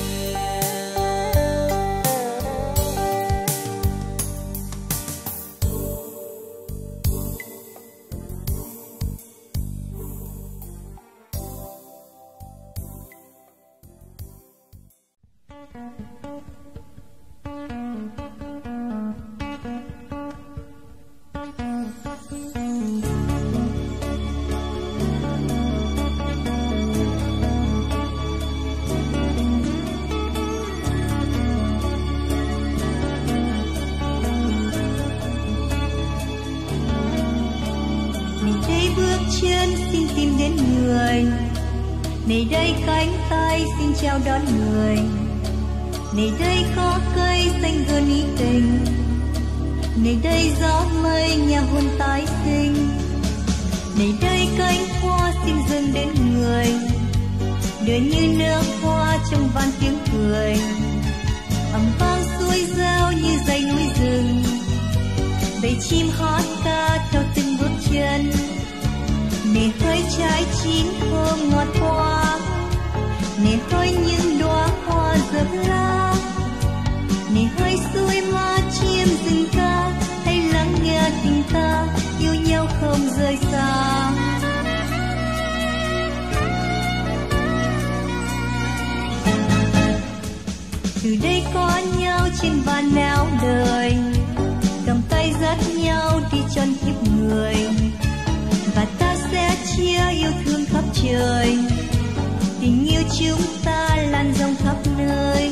Xin tìm đến người, này đây cánh tay xin chào đón người, này đây có cây xanh gần ý tình, này đây gió mây nhà hôn tái sinh, này đây cánh hoa xin dâng đến người, đời như nước hoa trong vàn tiếng cười, ầm vang suối reo như dãy núi rừng, bầy chim hót ca theo từng bước chân. Này hơi trái chín thơm ngọt hoa, này hơi những đóa hoa rực lá, này hơi xuôi ma chim rừng ca, hãy lắng nghe tình ta yêu nhau không rời xa. Từ đây có nhau trên vạn nẻo đời, cầm tay dắt nhau đi trọn kiếp người, và ta sẽ chia yêu thương khắp trời, tình yêu chúng ta lan rộng khắp nơi.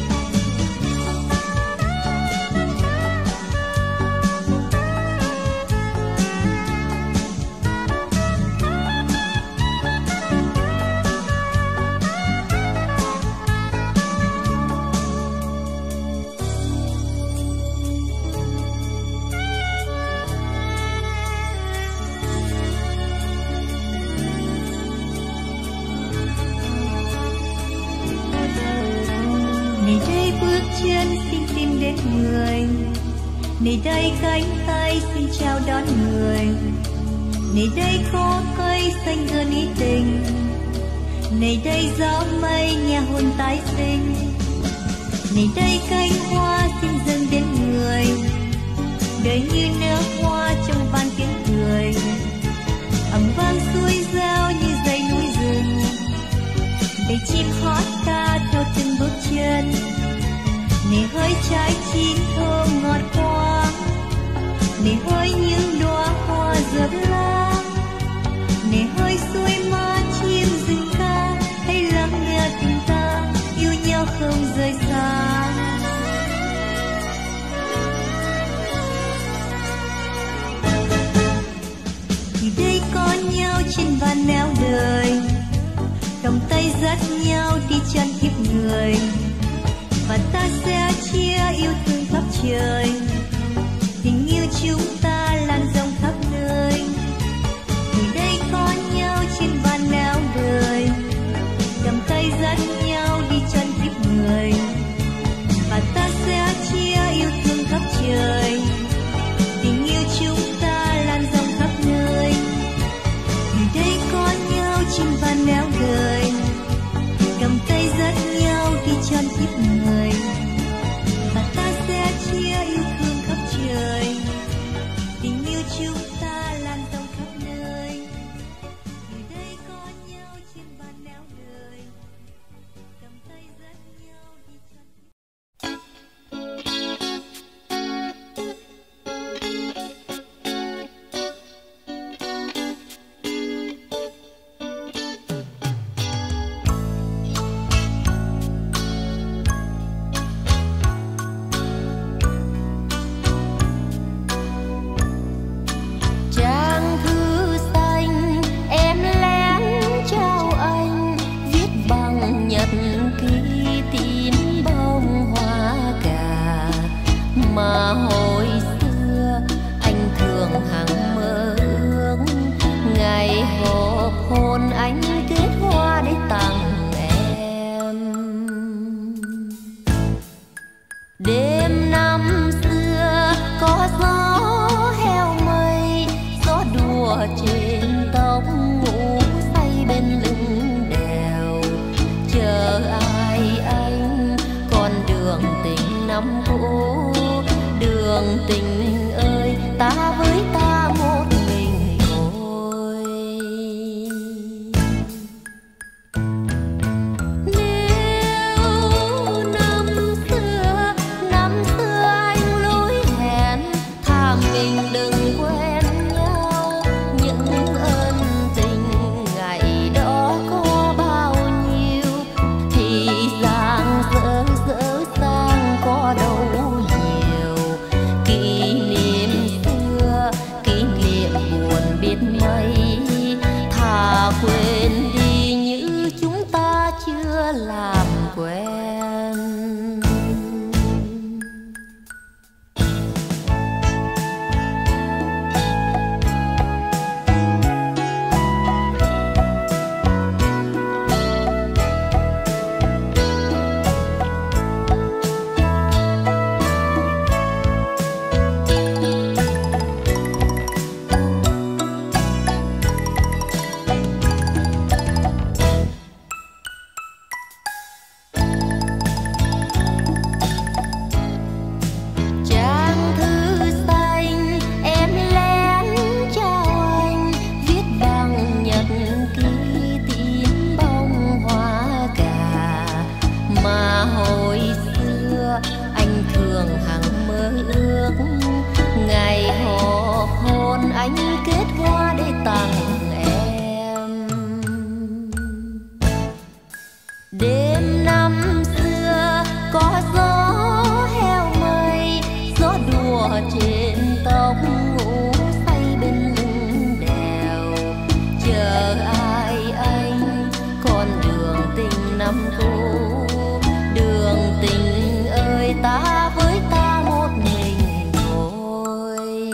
Chân xin tìm đến người, này đây cánh tay xin chào đón người, này đây có cây xanh gần ý tình, này đây gió mây nhà hôn tái sinh, này đây cánh hoa xin dâng đến người, đời như nước hoa trong vàn tiếng cười, ầm vang suối reo như dãy núi rừng, bầy chim hót ca theo từng bước chân. Này hơi trái chín thơm ngọt hoa, này hơi những đóa hoa rực lá, này hơi xuôi ma chim rừng ca, hãy lắng nghe tình ta yêu nhau không rời xa. Thì đây có nhau trên vạn nẻo đời, cầm tay dắt nhau đi chân kiếp người, và ta sẽ chia yêu thương khắp trời, tình yêu chúng ta lan rộng khắp nơi. Thì đây có nhau trên vạn nẻo đời, cầm tay dắt nhau đi chân kiếp người, và ta sẽ chia yêu thương khắp trời, tình yêu chúng ta lan rộng khắp nơi. Thì đây có nhau trên vạn nẻo đời, cầm tay dắt nhau đi chân kiếp người, và ta sẽ chia yêu mà hồi xưa anh thường hằng mơ ước ngày họp hôn anh kết hoa để tặng em. Đêm năm xưa có gió heo mây, gió đùa trên tóc ngủ say bên lưng đèo. Chờ ai anh con đường tình năm cũ, đường tình ơi ta với ta một mình thôi. Nếu năm xưa năm xưa anh lối hẹn thà mình đừng quen nhau, những ân tình ngày đó có bao nhiêu thì giang dở dở sang có đâu nhiều. Kỷ niệm xưa kỷ niệm buồn biết mấy, thà quên đi như chúng ta chưa làm quen. Trang thư xanh em lén trao anh, viết bằng nhật ký tím bông hoa cà. Mà hồi xưa anh thường hằng mơ ước ngày họp hôn anh kết hoa để tặng em. Đêm năm xưa có gió heo mây, gió đùa trên tóc ngủ say bên lưng đèo. Chờ ai anh con đường tình năm cũ, đường tình ơi ta với ta một mình thôi.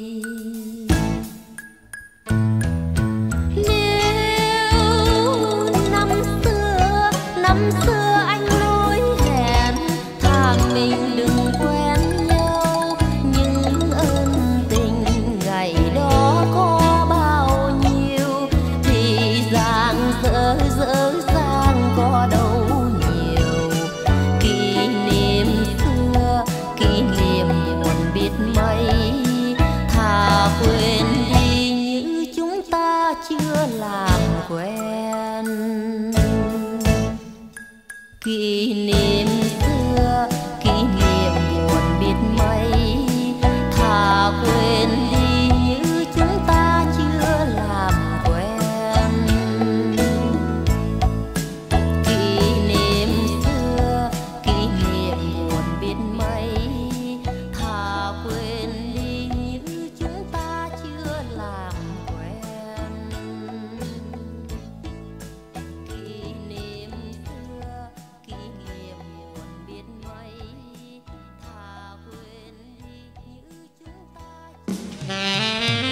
Nếu năm xưa năm xưa anh lối hẹn thà mình đừng quen nhau, những ân tình ngày đó có bao nhiêu thì giang dở dở dang có đâu nhiều. Kỷ niệm xưa kỷ niệm buồn biết mấy, thà quên đi như chúng ta chưa làm quen. Kỷ niệm xưa kỷ niệm buồn biết mấy, thà quên đi như chúng ta chưa làm quen. Kỷ niệm xưa kỷ niệm buồn biết mấy, thà quên đi như chúng ta chưa làm quen. Kỷ niệm xưa kỷ niệm buồn biết mấy, thà quên đi như chúng ta.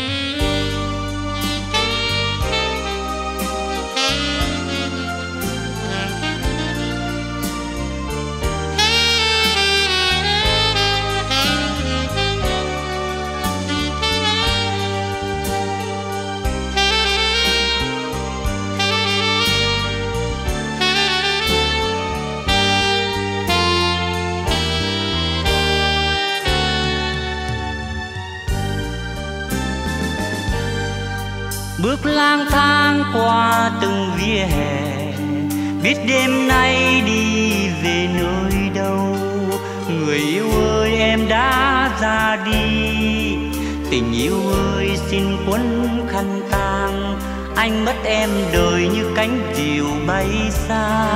Bước lang thang qua từng vỉa hè, biết đêm nay đi về nơi đâu. Người yêu ơi em đã ra đi, tình yêu ơi xin quấn khăn tang. Anh mất em đời như cánh diều bay xa.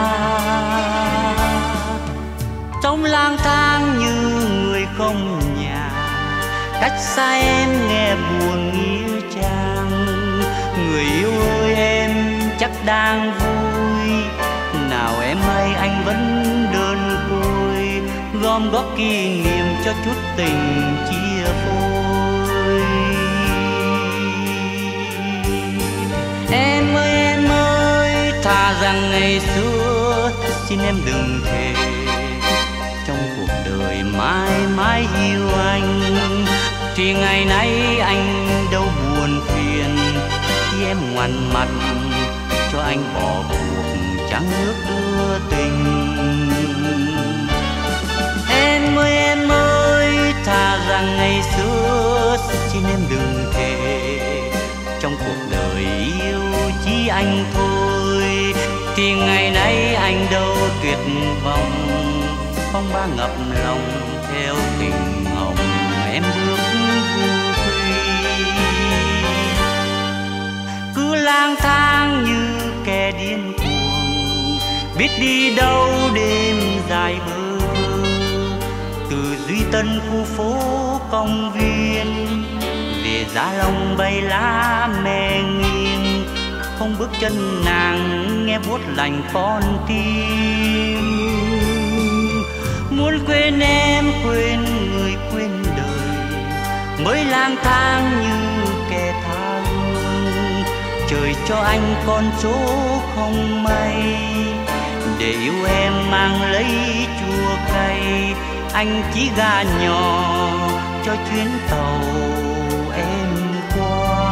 Trong lang thang như người không nhà, cách xa em nghe buồn nghĩa trang. Người yêu ơi em chắc đang vui, nào em hay anh vẫn đơn côi. gom góp kỷ niệm cho chút tình chia phôi. Em ơi em ơi, thà rằng ngày xưa xin em đừng thề trong cuộc đời mãi mãi yêu anh, thì ngày nay anh đâu buồn phiền khi em ngoằn mặt cho anh bỏ cuộc trắng nước đưa tình. Em ơi em ơi, thà rằng ngày xưa xin em đừng thề trong cuộc đời yêu chỉ anh thôi, thì ngày nay anh đâu tuyệt vọng phong ba ngập lòng theo tình hồng em bước vô quy. Cứ lang thang như kẻ điên cuồng, biết đi đâu đêm dài bơ vơ, từ Duy Tân khu phố công viên về Gia Long bay lá mè nghiêng, không bước chân nàng nghe buốt lạnh con tim. Muốn quên em quên người quên đời, mới lang thang như kẻ tha hương, trời cho anh con số không may, để yêu em mang lấy chua cay, anh chỉ gà nhỏ cho chuyến tàu em qua.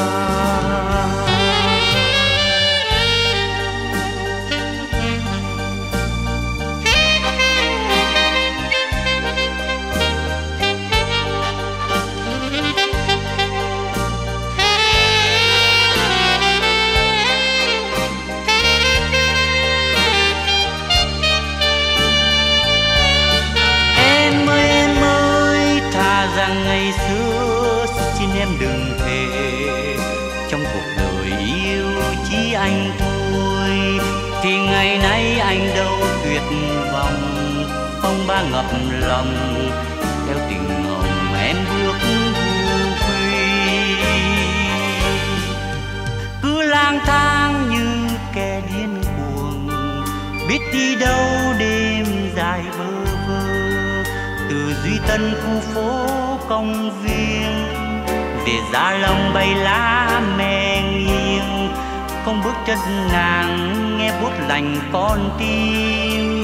Rằng ngày xưa xin em đừng thề trong cuộc đời yêu chỉ anh thôi, thì ngày nay anh đâu tuyệt vọng phong ba ngập lòng theo tình hồng em bước vô quy. Cứ lang thang như kẻ điên cuồng, biết đi đâu đêm dài bơ vơ, từ Duy Tân khu phố công viên về Gia Long bay lá mè nghiêng, không bước chân nàng nghe buốt lạnh con tim.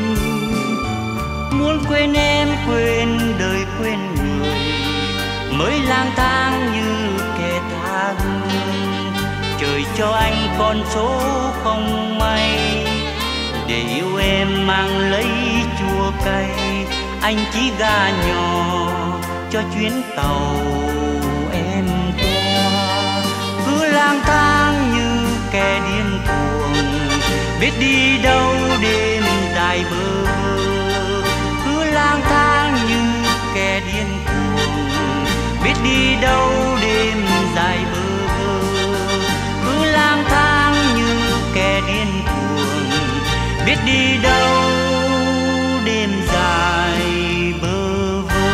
Muốn quên em quên đời quên người, mới lang thang như kẻ tha hương, trời cho anh con số không may, để yêu em mang lấy chua cay, anh chỉ gà nhỏ cho chuyến tàu em qua. Cứ lang thang như kẻ điên cuồng, biết đi đâu đêm dài bơ vơ, cứ lang thang như kẻ điên cuồng, biết đi đâu đêm dài bơ vơ, cứ lang thang như kẻ điên cuồng, biết đi đâu đêm dài bơ vơ.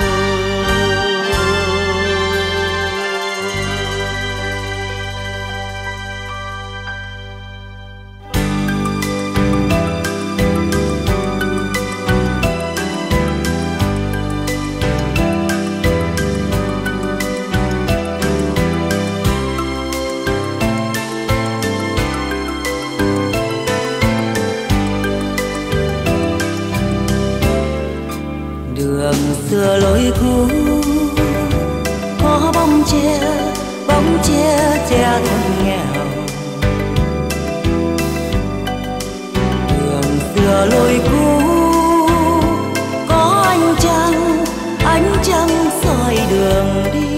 Xưa lối cũ có bóng che, bóng che che thân nghèo. Đường xưa lối cũ có ánh trăng, ánh trăng soi đường đi.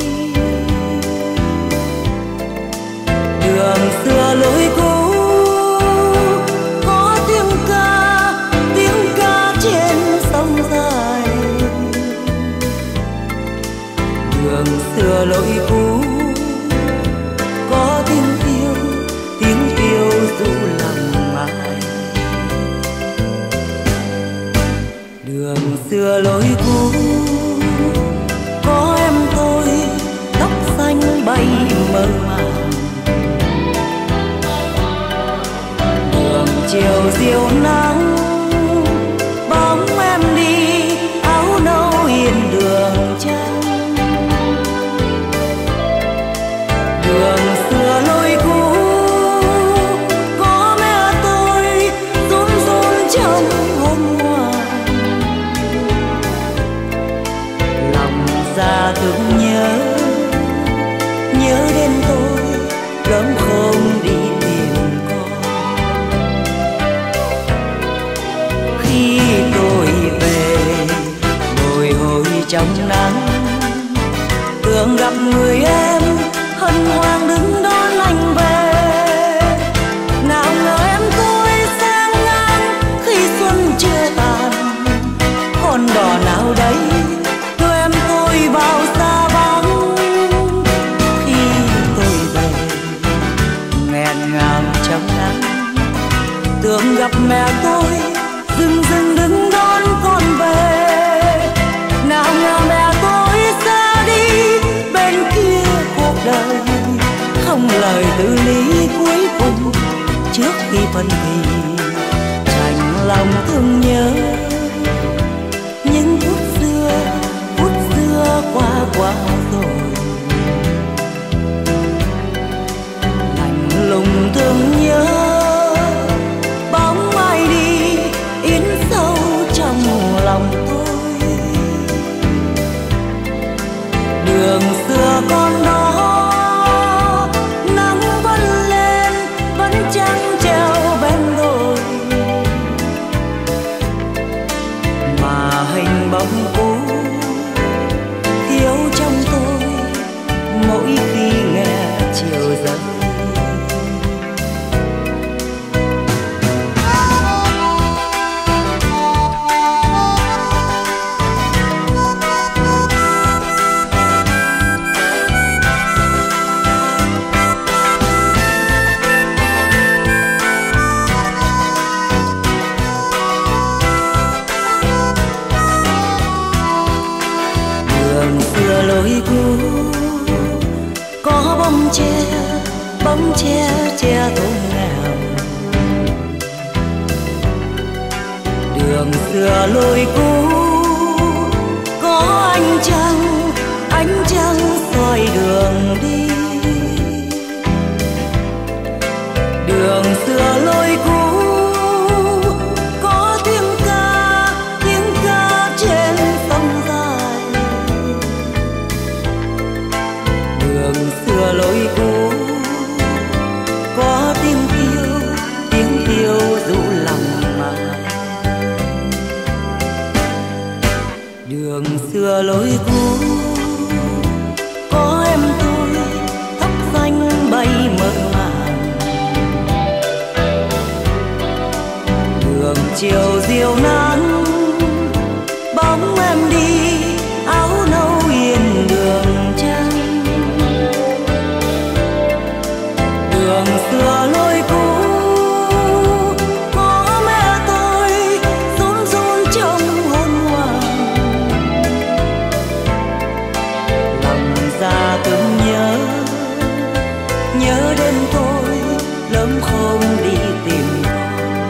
Đường xưa lối cũ có tiếng ca, tiếng ca trên sông dài. Đường xưa lối cũ có tiếng yêu, tiếng yêu ru lòng mãi. Đường xưa lối cũ có em tôi, tóc xanh bay mơ màng. Đường chiều diều nắng, bóng em đi trong hôn hoàng. Lòng già thương nhớ, nhớ đến tôi lắm không đi tìm con. Khi tôi về bồi hồi trong nắng, tưởng gặp người em hân hoan đứng đón anh về. Nào ngờ em tôi sang ngang khi xuân chưa tàn, con đò nào đấy đưa em tôi vào xa vắng. Khi tôi về nghẹn ngào trong nắng, tưởng gặp mẹ tôi dừng dừng đứng đón con về. Nào ngờ mẹ tôi ra đi bên kia cuộc đời, không lời tư lý cuối cùng trước khi phân kỳ. Chạnh lòng thương nhớ những phút xưa, phút xưa qua qua rồi. Lạnh lùng thương nhớ bóng ai đi in sâu trong lòng tôi. Đường xưa con đó nắng vẫn lên, vẫn trăng treo bên đồi, mà hình bóng cũ thiếu trong tôi mỗi khi nghe chiều dần. Lối cũ có bóng che, bóng che che thôn nghèo. Đường xưa lối cũ có ánh trăng, ánh trăng soi đường đi. Đường xưa lối cũ có tiếng ca, tiếng ca trên sông dài. Đường xưa lối cũ có tiếng tiêu, tiếng tiêu ru lòng mà. Đường xưa lối cũ có em tôi tóc xanh bay mơ màng. Đường chiều diều nắng bóng em đi, áo nâu yên đường trăng. Đường xưa lối cũ có mẹ tôi run run trong hôn hoàng. Lòng già từng nhớ, nhớ đến tôi lắm không đi tìm con.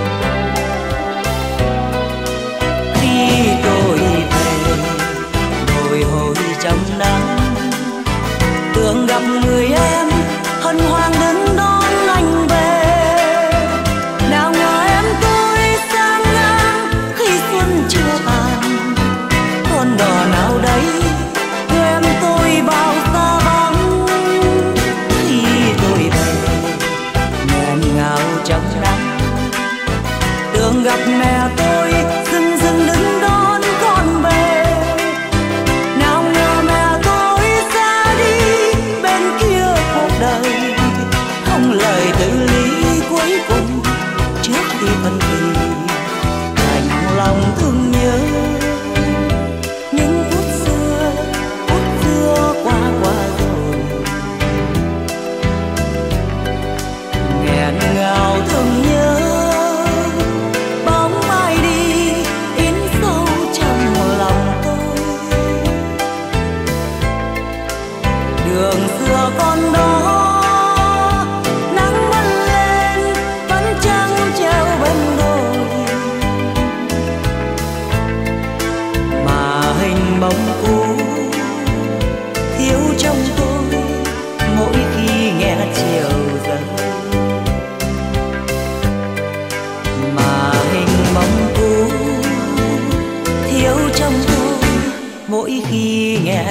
Khi tôi về bồi hồi trong nắng, tưởng gặp người em hân hoan đứng đón anh về. Nào ngờ em tôi sang ngang khi xuân chưa tàn, con đò nào đấy đưa em tôi vào xa vắng. Khi tôi về nghẹn ngào trong nắng, tưởng gặp mẹ tôi dừng dừng đứng đón con về. Nào ngờ mẹ tôi ra đi bên kia cuộc đời, không lời tự lý cuối cùng trước khi phân kỳ. Thành lòng thương nhớ những phút xưa, phút xưa qua qua rồi. Nghẹn ngào thương nhớ bóng ai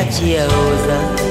chiều rơi.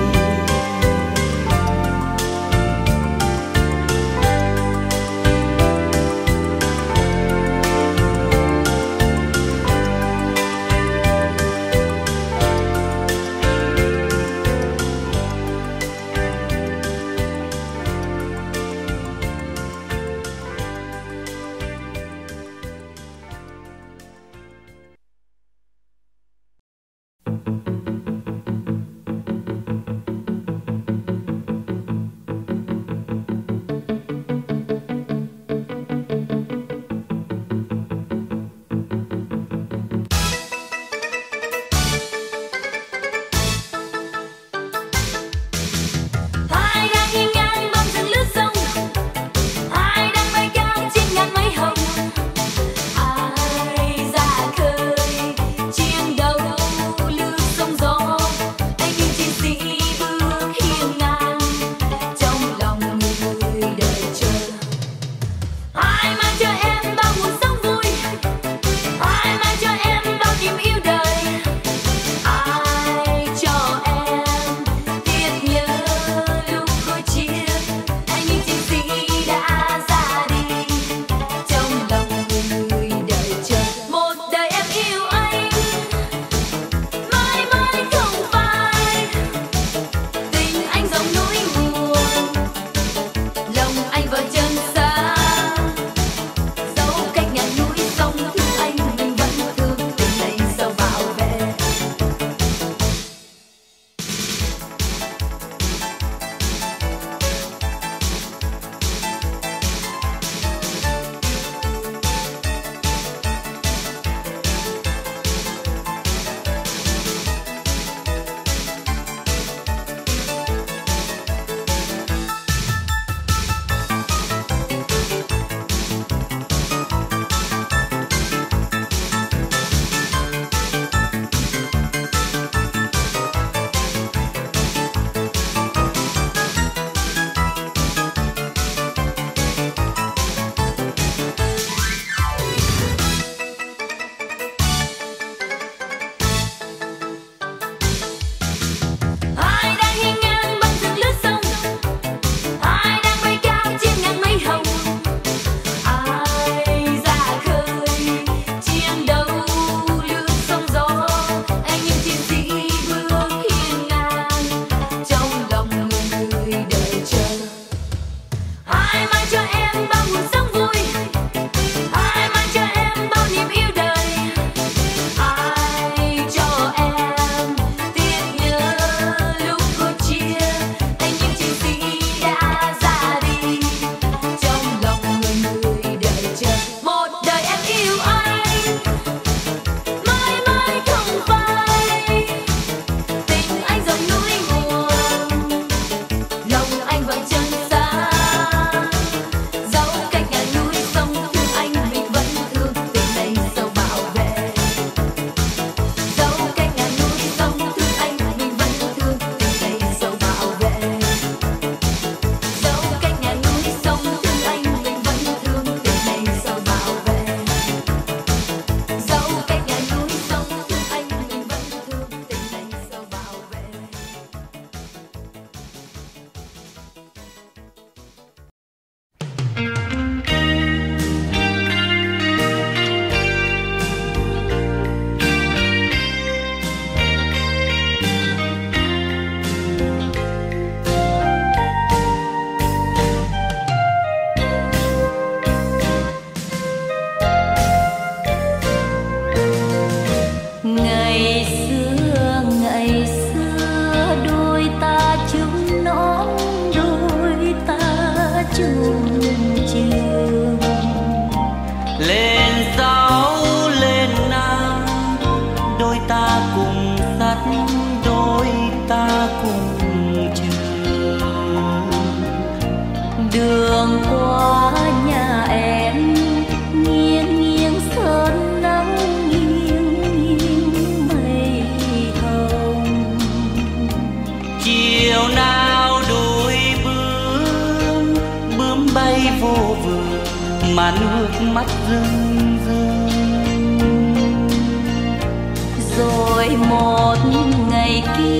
mà nước mắt rưng rưng. Rồi một ngày kia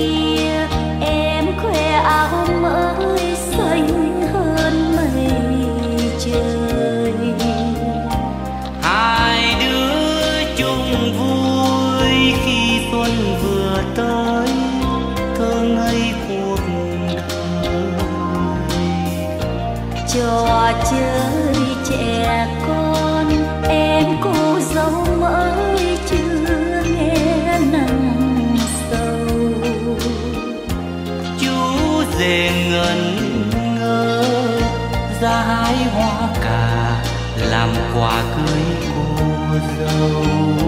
làm quà cưới cô dâu.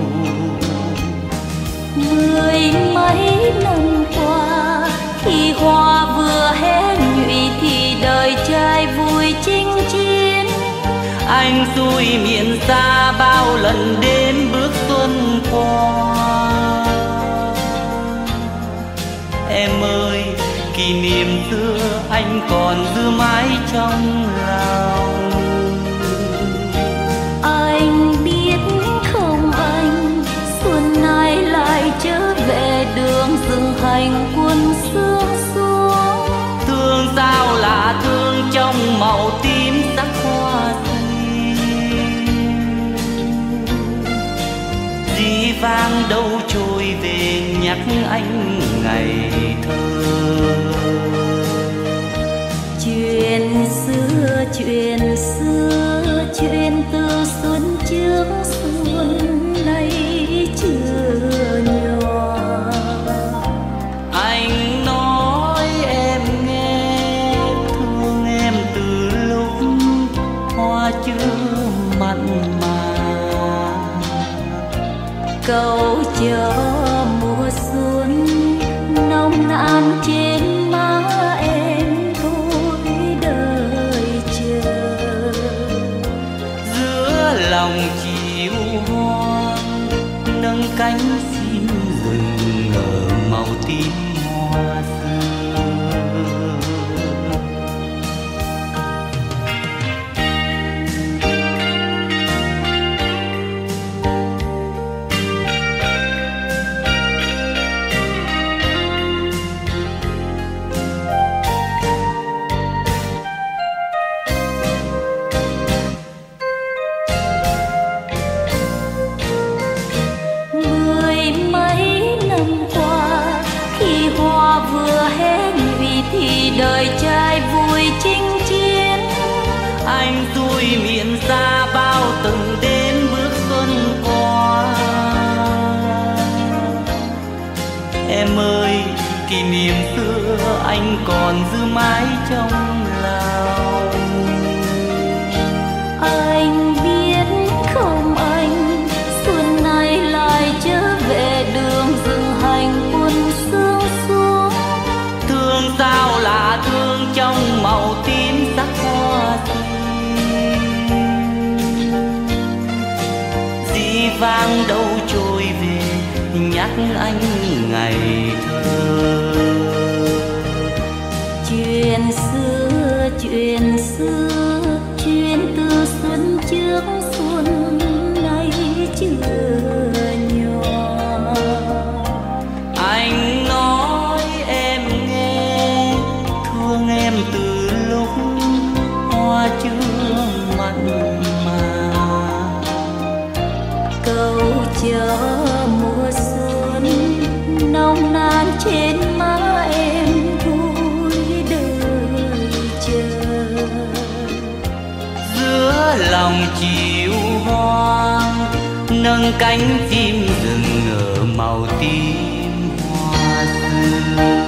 Mười mấy năm qua khi hoa vừa hé nhụy thì đời trai vui chinh chiến. Anh xuôi miền xa bao lần đêm bước xuân qua. Em ơi, kỷ niệm xưa anh còn giữ mãi trong lòng. Anh biết không anh, xuân nay lại trở về đường rừng hành quân sương xuống. Thương sao là thương trong màu tím sắc hoa xinh. Dĩ vang đâu trôi về nhắc anh ngày thơ. Chuyện xưa, chuyện xưa, chuyện từ xuân trước xuân nay chưa nhỏ. Anh nói em nghe, thương em từ lúc hoa chưa mặn mà. Câu chờ mùa xuân nồng nàn trên má em thôi đợi chờ. Giữa lòng chiều hoang nâng cánh xin rừng nở màu tím hoa xưa. Đời trai vui chinh chiến. Anh xuôi miền xa bao từng đêm bước xuân qua. Em ơi, kỷ niệm xưa anh còn giữ mãi trong lòng. Anh biết không anh, xuân nay lại trở về đường rừng hành quân sương xuống. Thương sao là thương trong màu tím sắc hoa xinh. Dĩ vang đâu trôi về nhắc anh ngày thơ. Chuyện xưa, chuyện xưa, chuyện từ xuân trước xuân nay chưa nhỏ. Anh nói em nghe, thương em từ lúc hoa chưa mặn mà. Câu chờ mùa xuân nồng nàn trên má em vui đợi chờ. Giữa lòng chiều hoang nâng cánh chim rừng nở màu tím hoa xưa.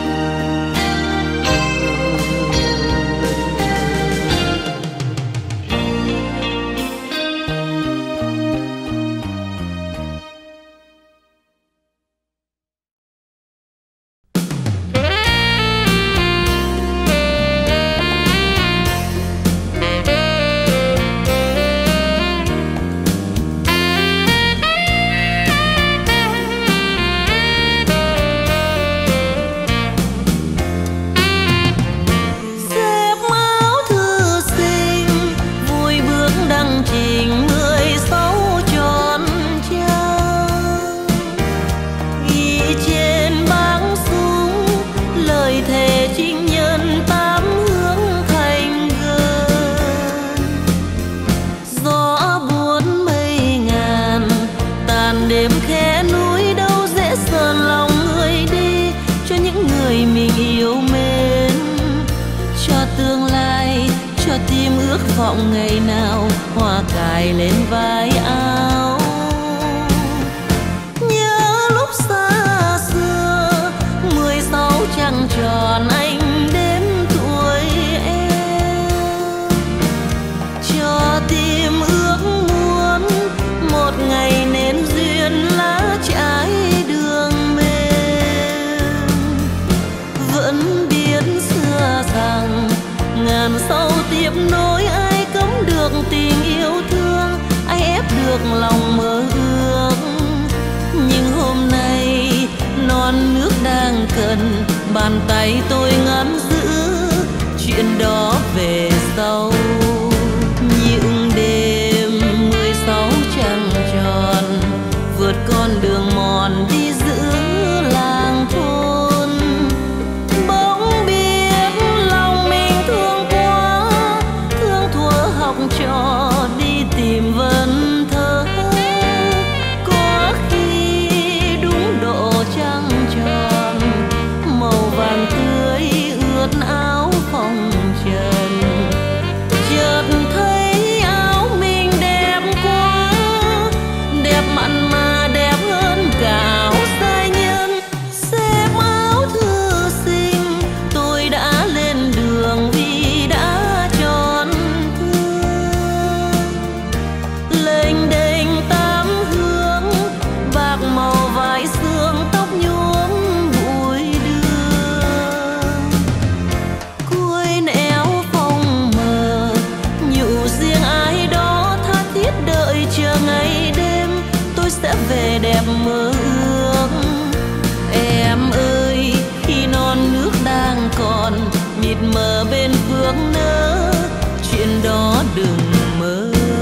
vọng ngày nào hoa cài lên vai áo. Nhớ lúc xa xưa mười sáu trăng tròn anh đếm tuổi em, cho tim ước tay tôi ngắm giữ chuyện đó về sau. Những đêm mười sáu trăng tròn vượt con đường mòn đi giữa làng thôn, bỗng biết lòng mình thương quá, thương thuở học trò đi tìm vần thơ. Có khi đúng độ trăng tròn màu vàng tươi ướt áo phong trần, chợt thấy áo mình đẹp quá, đẹp mặn mà đẹp hơn cả áo giai nhân. Xếp áo thư sinh tôi đã lên đường vì đã tròn thương. Lênh đênh tám hướng bạc màu vải xương, tóc nhuốm bụi đường. Cuối nẻo phong mờ nhủ riêng ai đó tha thiết đợi chờ ngày đêm tôi sẽ về đẹp mơ ước. Em ơi khi non nước đang còn mịt mờ bên phương nỡ, chuyện đó đừng mơ.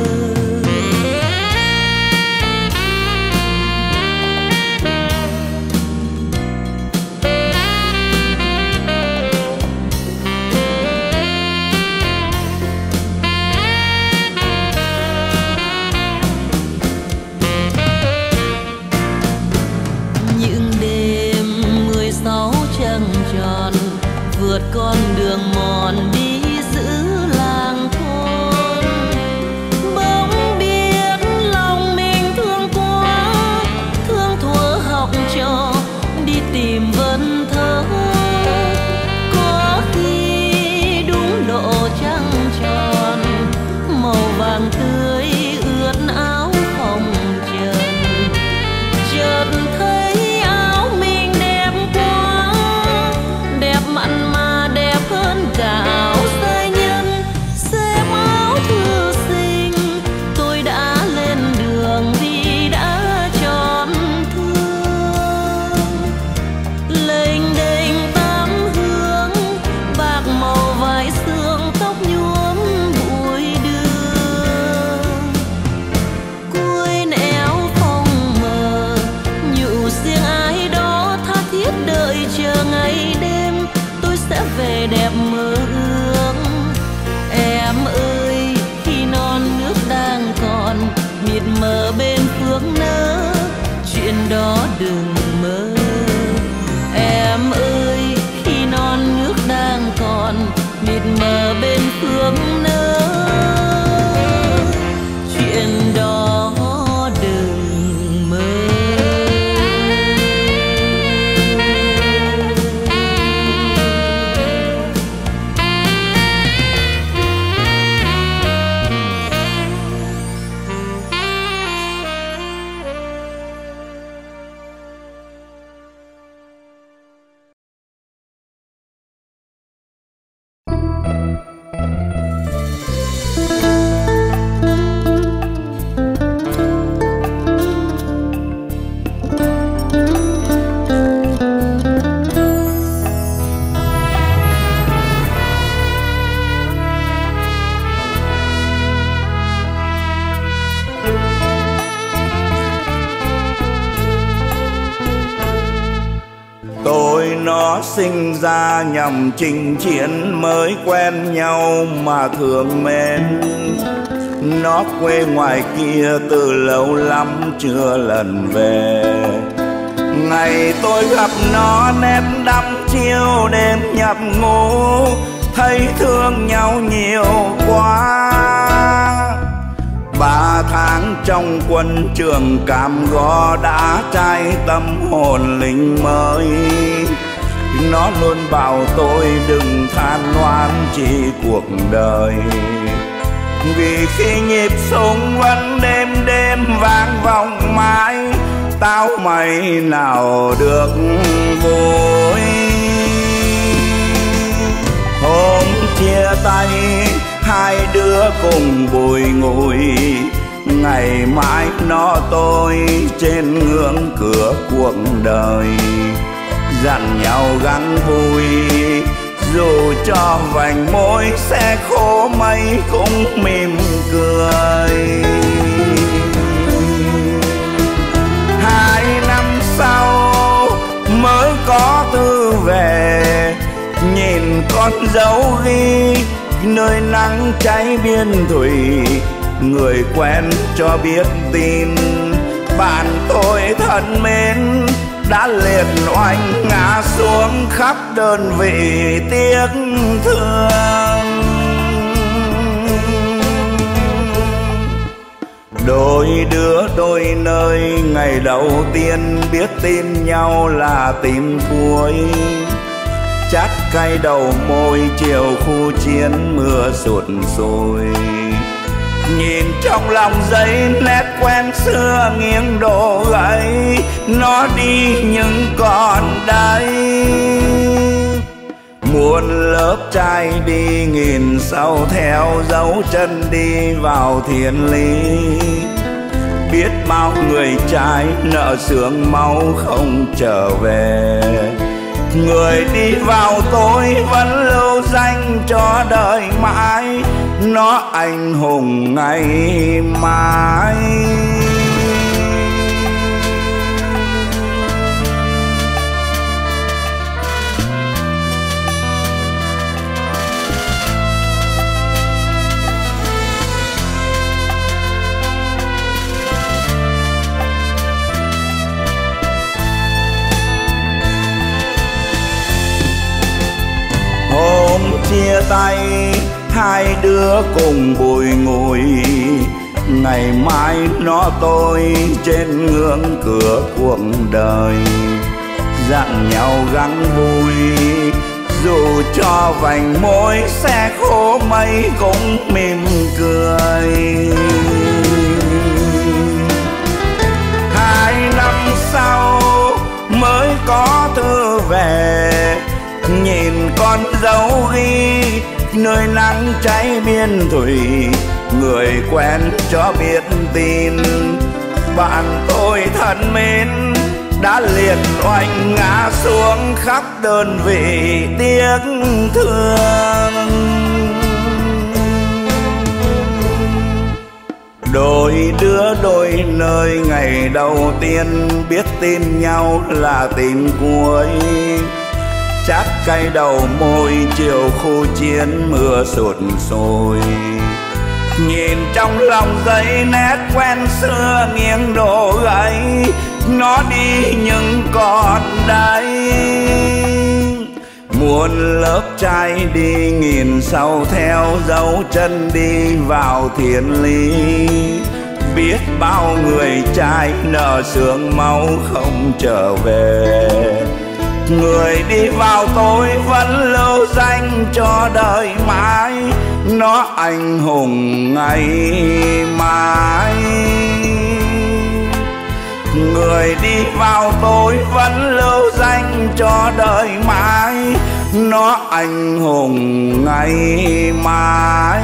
Những đêm mười sáu trăng tròn vượt con đường mòn đi giữa làng thôn, bỗng biết lòng mình thương quá, thương thuở học trò đi tìm vần thơ. Có khi đúng độ trăng tròn màu vàng tươi ướt áo phong trần, chợt thấy áo mình đẹp quá, đẹp mặn mà đẹp hơn cả áo giai nhân. Xếp áo thư sinh tôi đã lên đường vì đã tròn thương. Lênh đênh tám hướng bạc màu vải xương, tóc nhuốm bụi đường. Cuối nẻo phong mờ nhủ riêng ai đó tha thiết đợi chờ ngày đêm tôi sẽ về đẹp mơ ước. Em ơi khi non nước đang còn mịt mờ bên phương nỡ, chuyện đó đừng mơ. Em ơi khi non nước đang còn mịt mờ bên phương nỡ, chuyện đó đừng mơ. Tôi nó sinh ra nhằm chinh chiến, mới quen nhau mà thương mến. Nó quê ngoài kia từ lâu lắm chưa lần về. Ngày tôi gặp nó nét đắm chiêu đêm nhập ngủ, thấy thương nhau nhiều quá. Ba tháng trong quân trường Cam Go đã trai tâm hồn lính mới. Nó luôn bảo tôi đừng than oan chi cuộc đời, vì khi nhịp súng vẫn đêm đêm vang vọng mãi, tao mày nào được vui. Hôm chia tay hai đứa cùng bùi ngùi, ngày mai nó tôi trên ngưỡng cửa cuộc đời. dặn nhau gắng vui, dù cho vành môi sẽ khô mấy cũng mỉm cười. Hai năm sau mới có thư về, nhìn con dấu ghi nơi nắng cháy biên thủy, người quen cho biết tin bạn tôi thân mến đã liệt oanh ngã xuống khắp đơn vị tiếc thương. Đôi đứa đôi nơi ngày đầu tiên biết tin nhau là tin cuối, chát cay đầu môi chiều khu chiến mưa sụt sôi. Nhìn trong lòng giấy nét quen xưa nghiêng đổ gãy, nó đi nhưng còn đây. Muôn lớp trai đi nghìn sau theo dấu chân đi vào thiên lý, biết bao người trai nợ sương máu không trở về. Người đi vào tôi vẫn lưu danh cho đời mãi, nó anh hùng ngày mai. Hôm chia tay hai đứa cùng bùi ngùi, ngày mai nó tôi trên ngưỡng cửa cuộc đời. Dặn nhau gắng vui, dù cho vành môi sẽ khô mấy cũng mỉm cười. Hai năm sau mới có thư về, nhìn con dấu ghi nơi nắng cháy biên thủy, người quen cho biết tin bạn tôi thân mến đã liệt oanh ngã xuống khắp đơn vị tiếc thương. Đôi đứa đôi nơi ngày đầu tiên biết tin nhau là tin cuối, chát cay đầu môi chiều khu chiến mưa sụt sôi. Nhìn trong lòng giấy nét quen xưa nghiêng đổ gãy, nó đi nhưng còn đây. Muôn lớp trai đi nghìn sau theo dấu chân đi vào thiên lý, biết bao người trai nợ sương máu không trở về. Người đi vào tôi vẫn lưu danh cho đời mãi, nó anh hùng ngày mai. Người đi vào tôi vẫn lưu danh cho đời mãi, nó anh hùng ngày mai.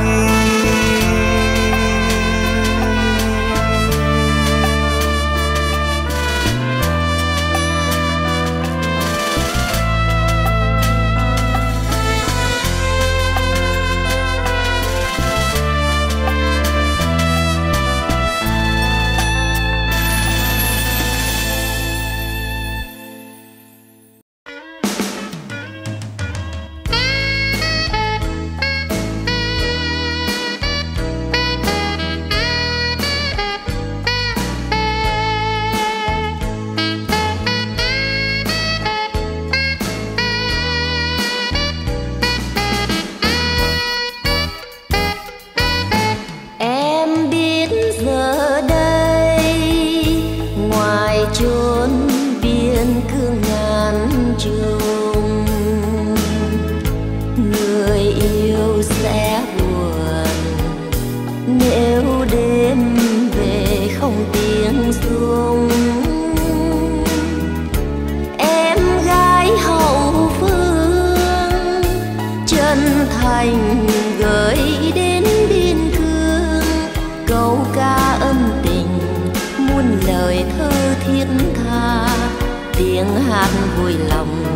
lời thơ thiết tha, tiếng hát vui lòng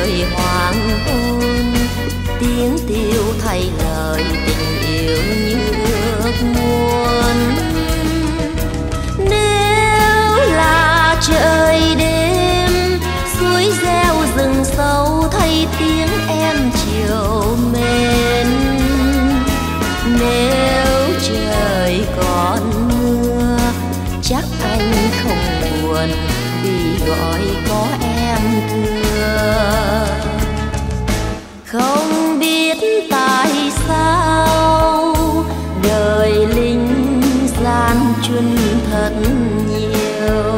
trời hoàng hôn, tiếng tiêu thay lời tình yêu như ước muốn. Nếu là trời đêm suối reo rừng sâu thay tiếng em chiều mến, nếu trời còn mưa chắc anh không buồn vì gọi có em thương. Không biết tại sao đời linh gian truân thật nhiều,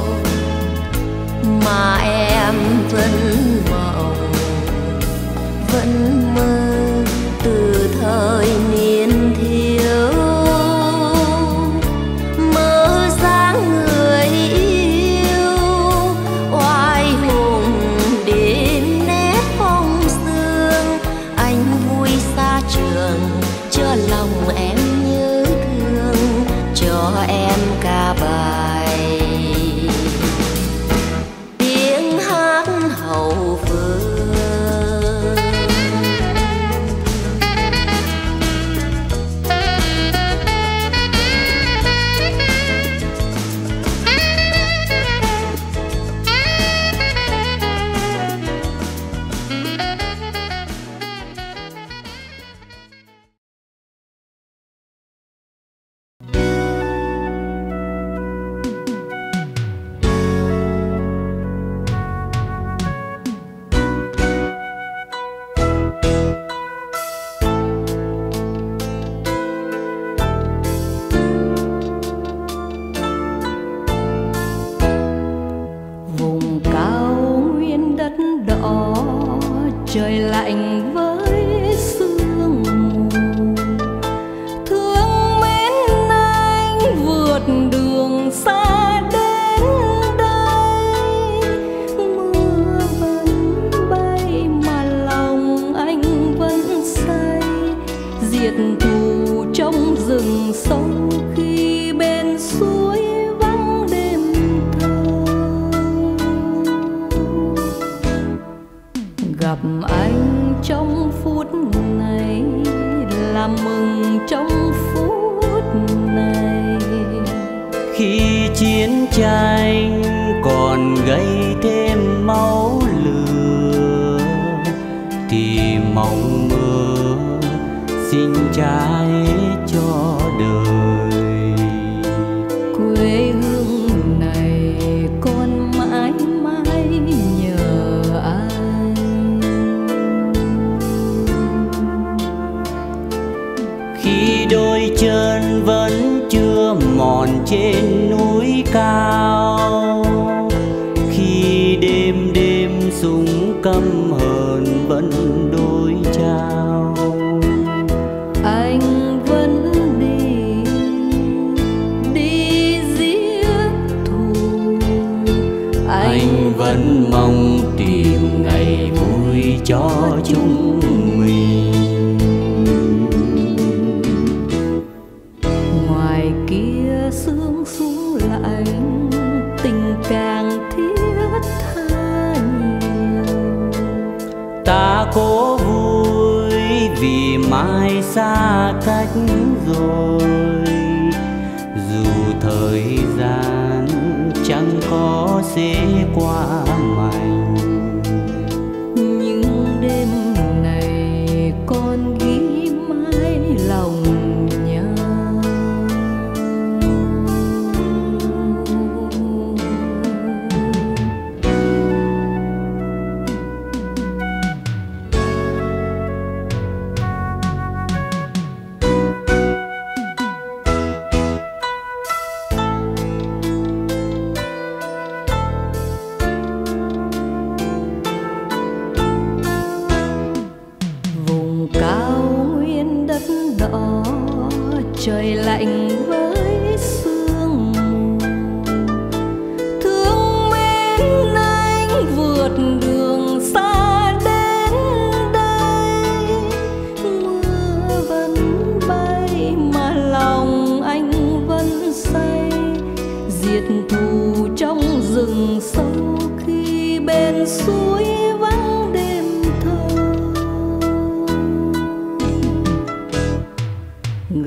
mà em vẫn mộng vẫn mơ từ thời niên thiếu. Mơ dáng người yêu oai hùng đến nét phong sương, anh vui xa trường cho lòng em nhớ thương, cho em ca bài tiếng hát hậu phương. Trời lạnh với sương mù, thương mến anh vượt đường xa đến đây. Mưa vẫn bay mà lòng anh vẫn say, diệt thù trong rừng sâu khi bên suối vắng đêm thâu. Gặp anh trong phút này là mừng trong phút này. Khi chiến tranh còn gây thêm máu lửa thì mong mơ xin trái cho đời. Quê hương này con mãi mãi nhờ anh. Khi đôi chân vẫn chưa mòn trên núi cao, khi đêm đêm súng căm hờn vẫn đôi trao, Anh vẫn đi, đi giết thù. anh vẫn mong tìm ngày vui cho chúng mình. Ngoài kia sương xuống lạnh, tình càng thiết tha nhiều. Ta cố vui vì mai xa cách rồi, dù thời gian chẳng có sẽ qua mạnh. Nhưng đêm này con ghi mãi lòng nhau. Vùng cao nguyên đất đỏ, trời lạnh với sương mù. Thương mến anh vượt đường xa đến đây. Mưa vẫn bay mà lòng anh vẫn say, diệt thù trong rừng sâu khi bên suối vắng đêm.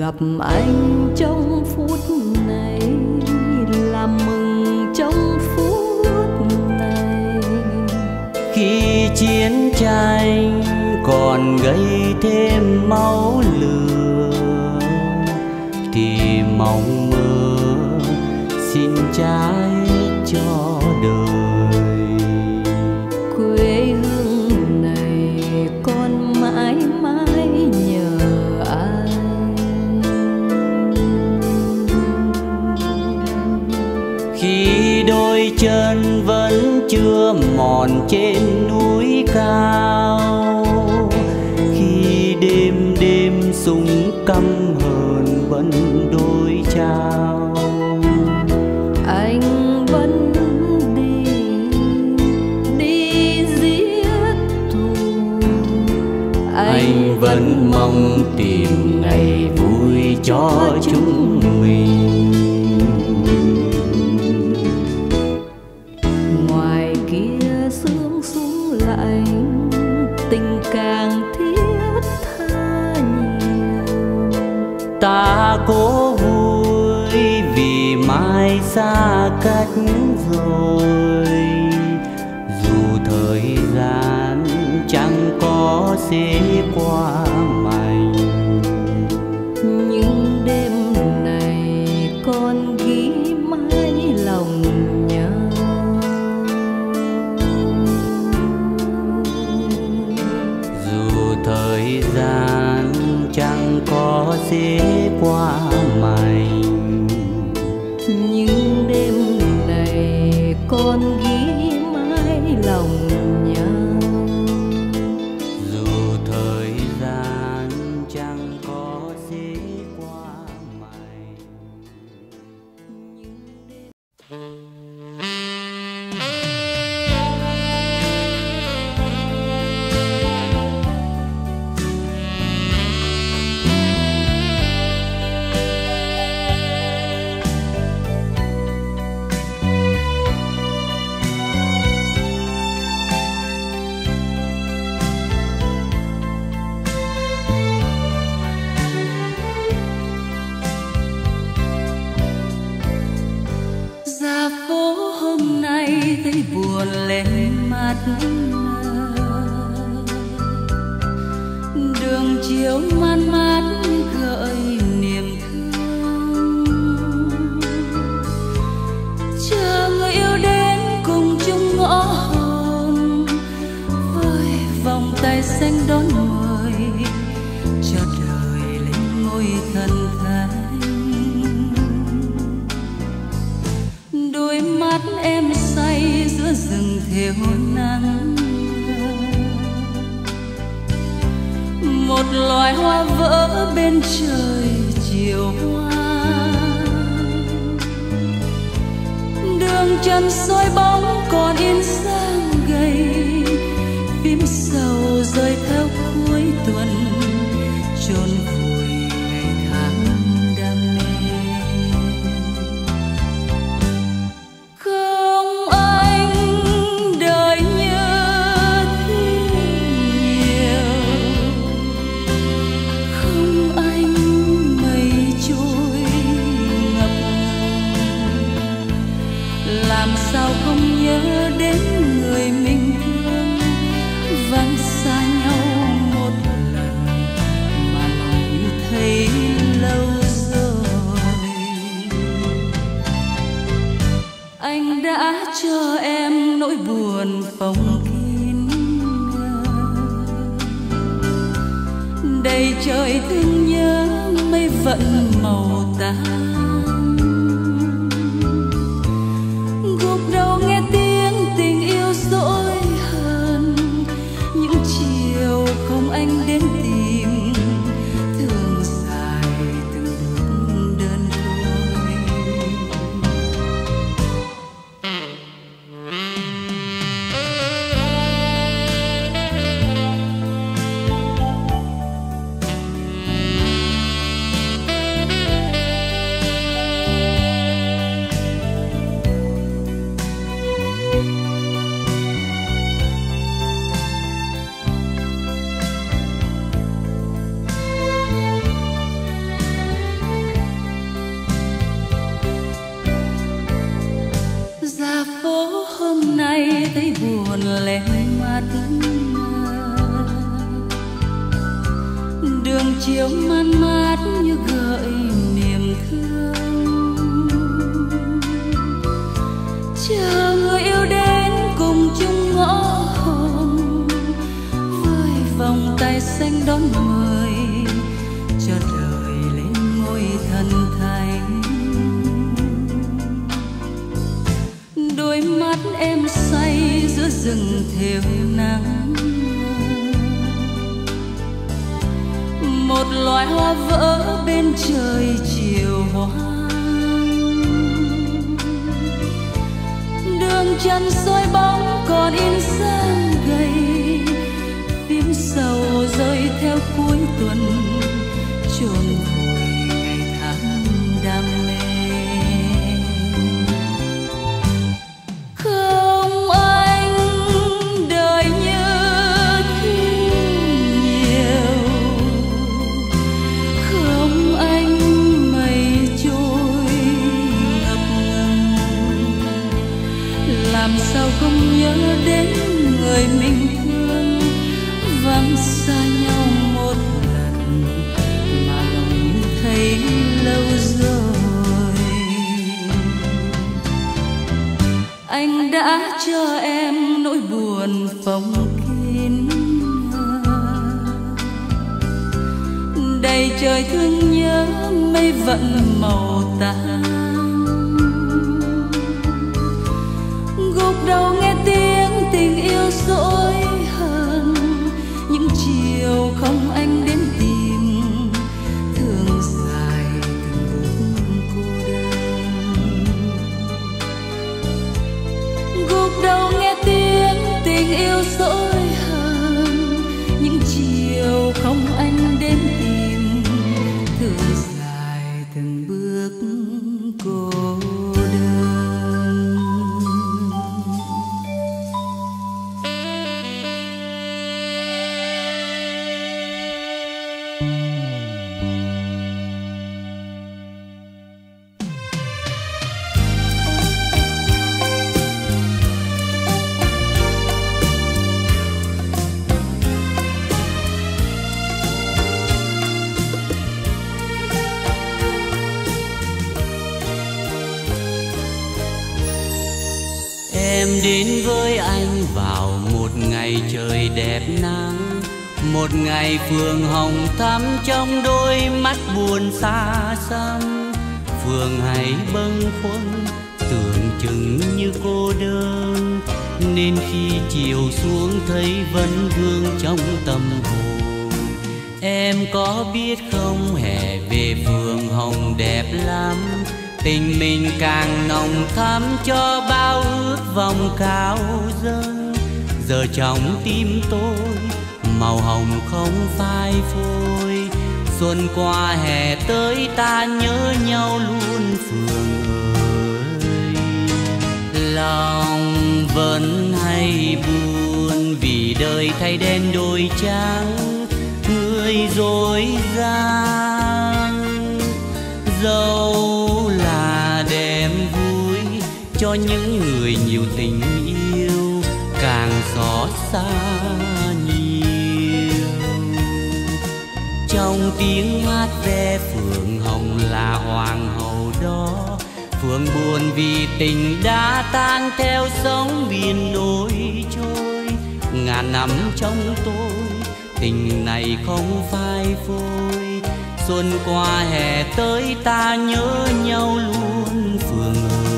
gặp anh trong phút này, làm mừng trong phút này. Khi chiến tranh còn gây thêm máu lửa thì mong mơ xin trái cho đời. Quê hương này con mãi mãi nhờ anh. Khi đôi chân vẫn chưa mòn trên núi cao, khi đêm đêm súng căm hờn vẫn đôi trao, anh vẫn đi đi giết thù. Anh, anh vẫn mong tìm ngày vui cho chúng mình. Ngoài kia sương súng lạnh, tình càng thiết tha nhiều. Ta cố vui vì mai xa cách rồi, dù thời gian chẳng có sẽ qua mành. Nhưng đêm này con ghi mãi lòng nhớ. Dù thời gian chẳng có sẽ qua mành, Nhưng đêm này con ghi mãi lòng nhớ. dù thời gian chẳng có sẽ qua mành. Ra phố hôm nay thấy buồn lên mặt, đường chiều man mát gợi niềm thương. Chờ người yêu đến cùng chung ngõ hồn, với vòng tay xanh đón mời cho đời lên ngôi thần thánh. Đôi mắt em say giữa rừng thều nắng, một loài hoa vỡ bên trời chiều hoa. Đường chân soi bóng còn in dáng gầy, phím sầu rơi theo cuối tuần chôn vùi ngày tháng đam mê. Không anh đời như thiên nhiều, không anh mây trôi ngập ngừng. Làm sao không nhớ đến người mình thương, vẫn xa nhau một lần mà lòng thấy lâu rồi. Anh đã cho em nỗi buồn phòng kín ngờ, đầy trời thương nhớ mây vận màu tàn. Gục đầu nghe tiếng tình yêu dỗi hơn, những chiều không anh đến tìm, thương dài từng bước đơn côi. chiều man mát như gợi niềm thương, chờ người yêu đến cùng chung ngõ hồn, với vòng tay xanh đón mời cho đời lên ngôi thần thánh. Đôi mắt em say giữa rừng thềm nắng, một loài hoa vỡ bên trời chiều hoang. Đường chân soi bóng còn in dáng gầy, phím sầu rơi theo cuối tuần chôn vùi ngày tháng đam mê. Không anh đời như thương nhiều, không anh mây trôi ngập ngừng, làm sao không nhớ đến người mình thương. Vắng xa nhau một lần mà lòng như thấy lâu rồi. Anh đã cho em nỗi buồn phong kín, đầy trời thương nhớ mây vận màu tàn. Gục đầu nghe tiếng tình yêu dỗi hờn, những chiều không anh đến tìm, thương dài từng bước cô đơn. Gục đầu nghe tiếng tình yêu dỗi hờn, những chiều không anh đến tìm, thương dài từng bước cô đơn. Em đến với anh vào một ngày trời đẹp nắng, một ngày phường hồng thắm trong đôi mắt buồn xa xăm. Phường hãy bâng khuâng tưởng chừng như cô đơn, nên khi chiều xuống thấy vẫn vương trong tâm hồn. Em có biết không, hè về phường hồng đẹp lắm, tình mình càng nồng thắm cho bao ước vọng cao dâng. Giờ trong tim tôi màu hồng không phai phôi, xuân qua hè tới ta nhớ nhau luôn phường ơi. Lòng vẫn hay buồn vì đời thay đen đổi trắng, người dối gian dẫu là đêm vui cho những người nhiều tình yêu, càng xót xa nhiều. Trong tiếng hát ve phường hồng là hoàng hậu đó, phường buồn vì tình đã tan theo sóng biển nổi trôi. Ngàn năm trong tôi tình này không phai phôi, xuân qua hè tới ta nhớ nhau luôn phường ơi.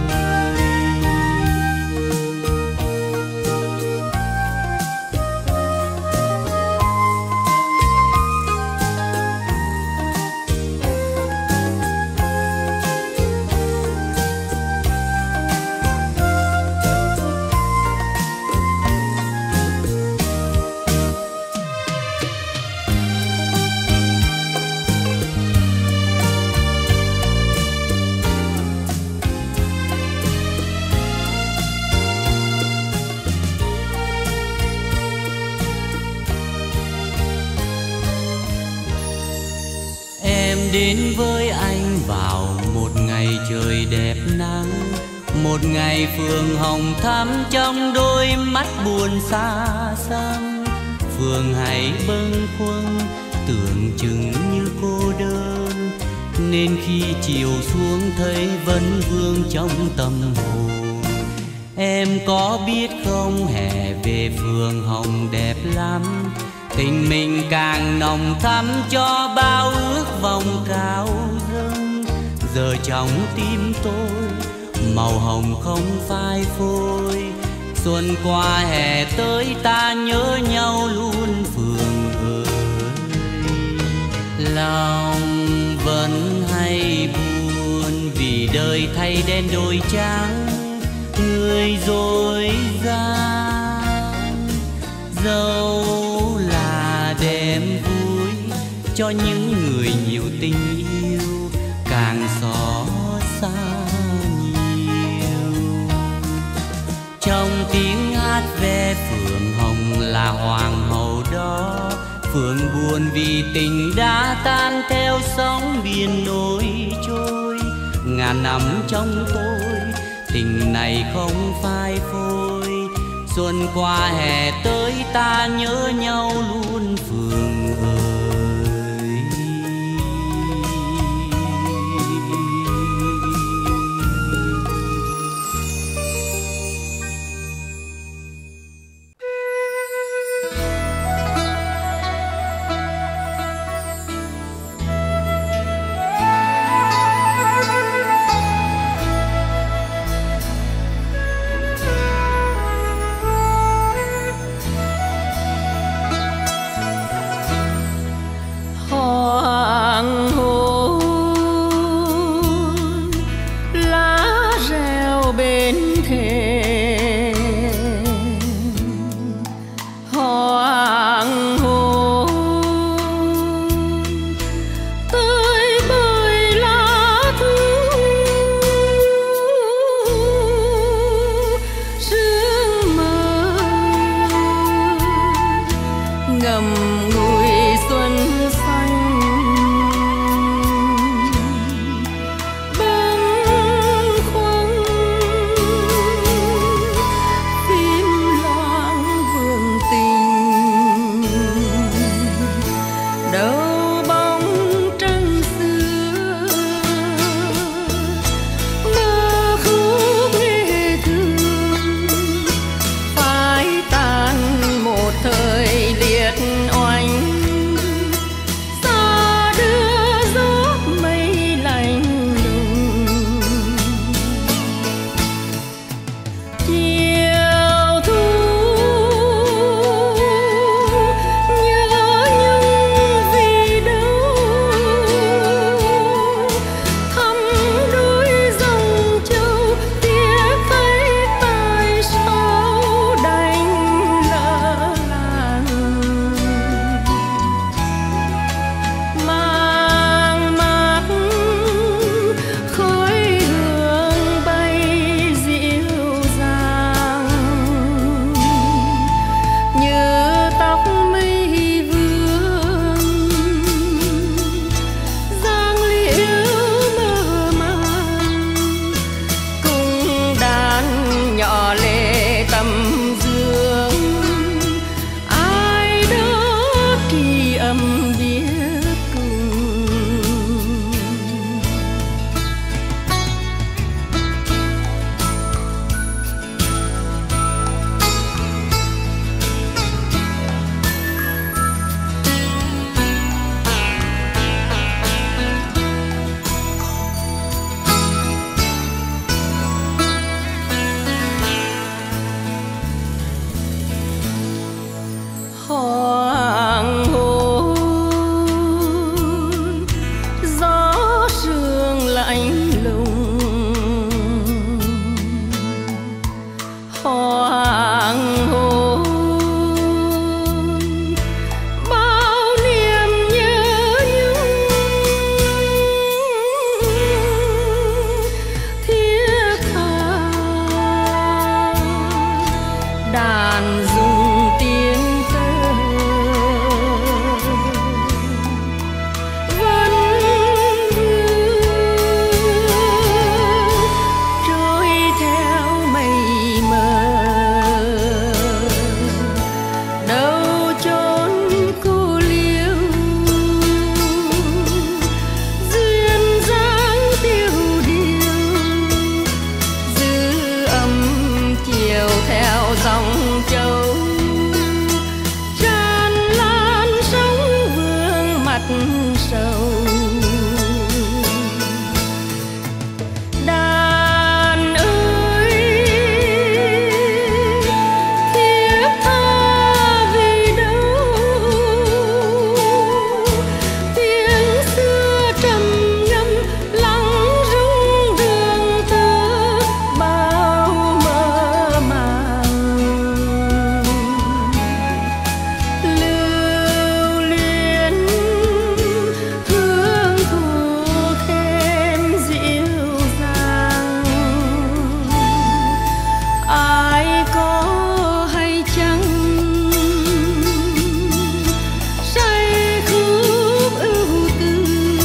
Đến với anh vào một ngày trời đẹp nắng, một ngày phường hồng thắm trong đôi mắt buồn xa xăm. Phường hãy bâng khuâng tưởng tưởng chừng như cô đơn, nên khi chiều xuống thấy vẫn vương trong tâm hồn. Em có biết không, hè về phường Hồng đẹp lắm, tình mình càng nồng thắm cho bao ước vọng cao dâng. Giờ trong tim tôi màu hồng không phai phôi, xuân qua hè tới ta nhớ nhau luôn phường ơi. Lòng vẫn hay buồn vì đời thay đen đổi trắng, người dối gian. Dẫu là đêm vui cho những người nhiều tình yêu, càng xót xa nhiều. Trong tiếng hát ve phường Hồng là hoàng hậu đó, phường buồn vì tình đã tan theo sóng biển nổi trôi. Ngàn năm trong tôi tình này không phai phôi, xuân qua hè tới ta nhớ nhau luôn phường ơi. thời liệt oanh sầu. Đàn ơi thiết tha vì đâu, tiếng xưa trầm ngâm lắng rung đường tơ bao mơ màng. Lưu luyến hương thu thêm dịu dàng. Ai có hay chăng say khúc ưu tư,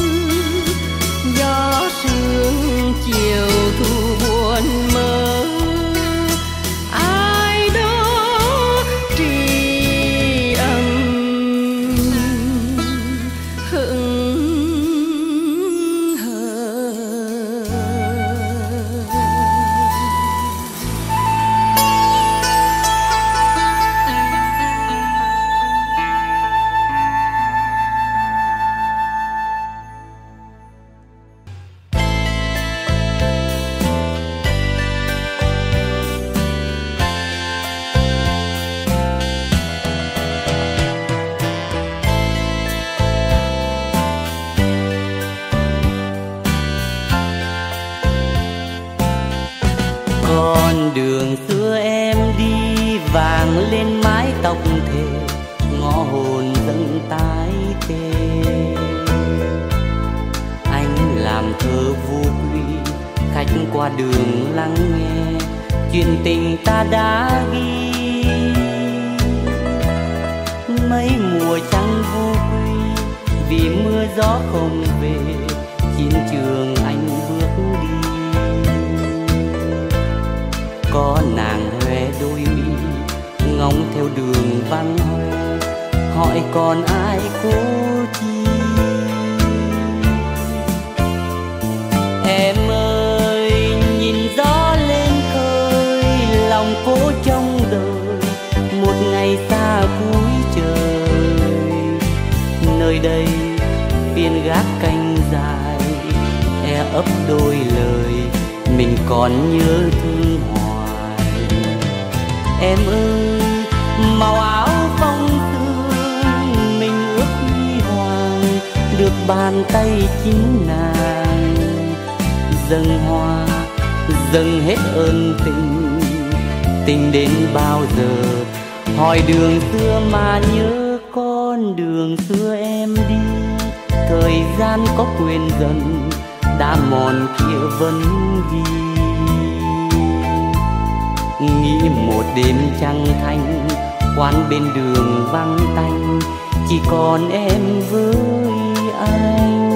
gió sương chiều thu buồn mơ. Ai đó tri âm hững hờ. Con đường xưa em đi vàng lên mái tóc thề, ngõ hồn dâng tái tê. Anh làm thơ vô quy, khách qua đường lắng nghe chuyện tình ta đã ghi. Mấy mùa trăng vô quy vì mưa gió không về, chiến trường anh bước đi. Có nàng huệ đôi mi ngóng theo đường vắng hoe, hỏi còn ai cố chi. Em ơi nhìn gió lên khơi, lòng cố trong đời một ngày xa cuối trời. Nơi đây phiên gác canh dài, e ấp đôi lời mình còn nhớ thương hoài. Em ơi màu áo phong sương mình ước huy hoàng, được bàn tay chính nàng dâng hoa dâng hết ơn tình. Tình đến bao giờ hỏi đường xưa mà nhớ con đường xưa em đi. Thời gian có quên dần đã mòn kia vẫn ghi. Nghĩ một đêm trăng thanh, quán bên đường vắng tanh, chỉ còn em với anh.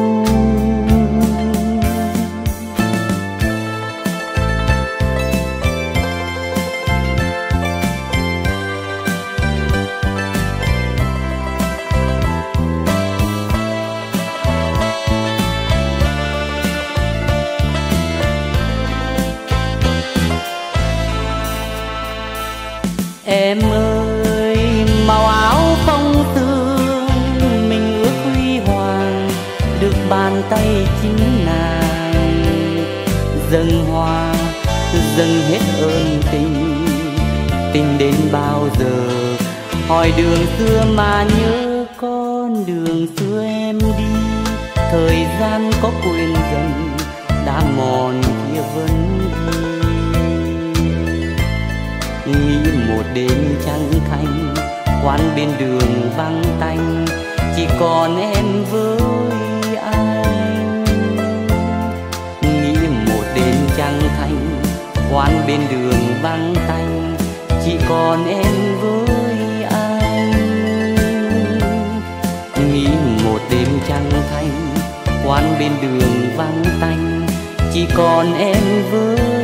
Em ơi màu áo phong sương mình ước huy hoàng, được bàn tay chính nàng dâng hoa dâng hết ơn tình. Tình đến bao giờ hỏi đường xưa mà nhớ con đường xưa em đi. Thời gian có quên dần đã mòn kia vẫn ghi. Nghĩ một đêm trăng thanh, quán bên đường vắng tanh, chỉ còn em với anh. Nghĩ một đêm trăng thanh, quán bên đường vắng tanh, chỉ còn em với anh. Nghĩ một đêm trăng thanh, quán bên đường vắng tanh, chỉ còn em với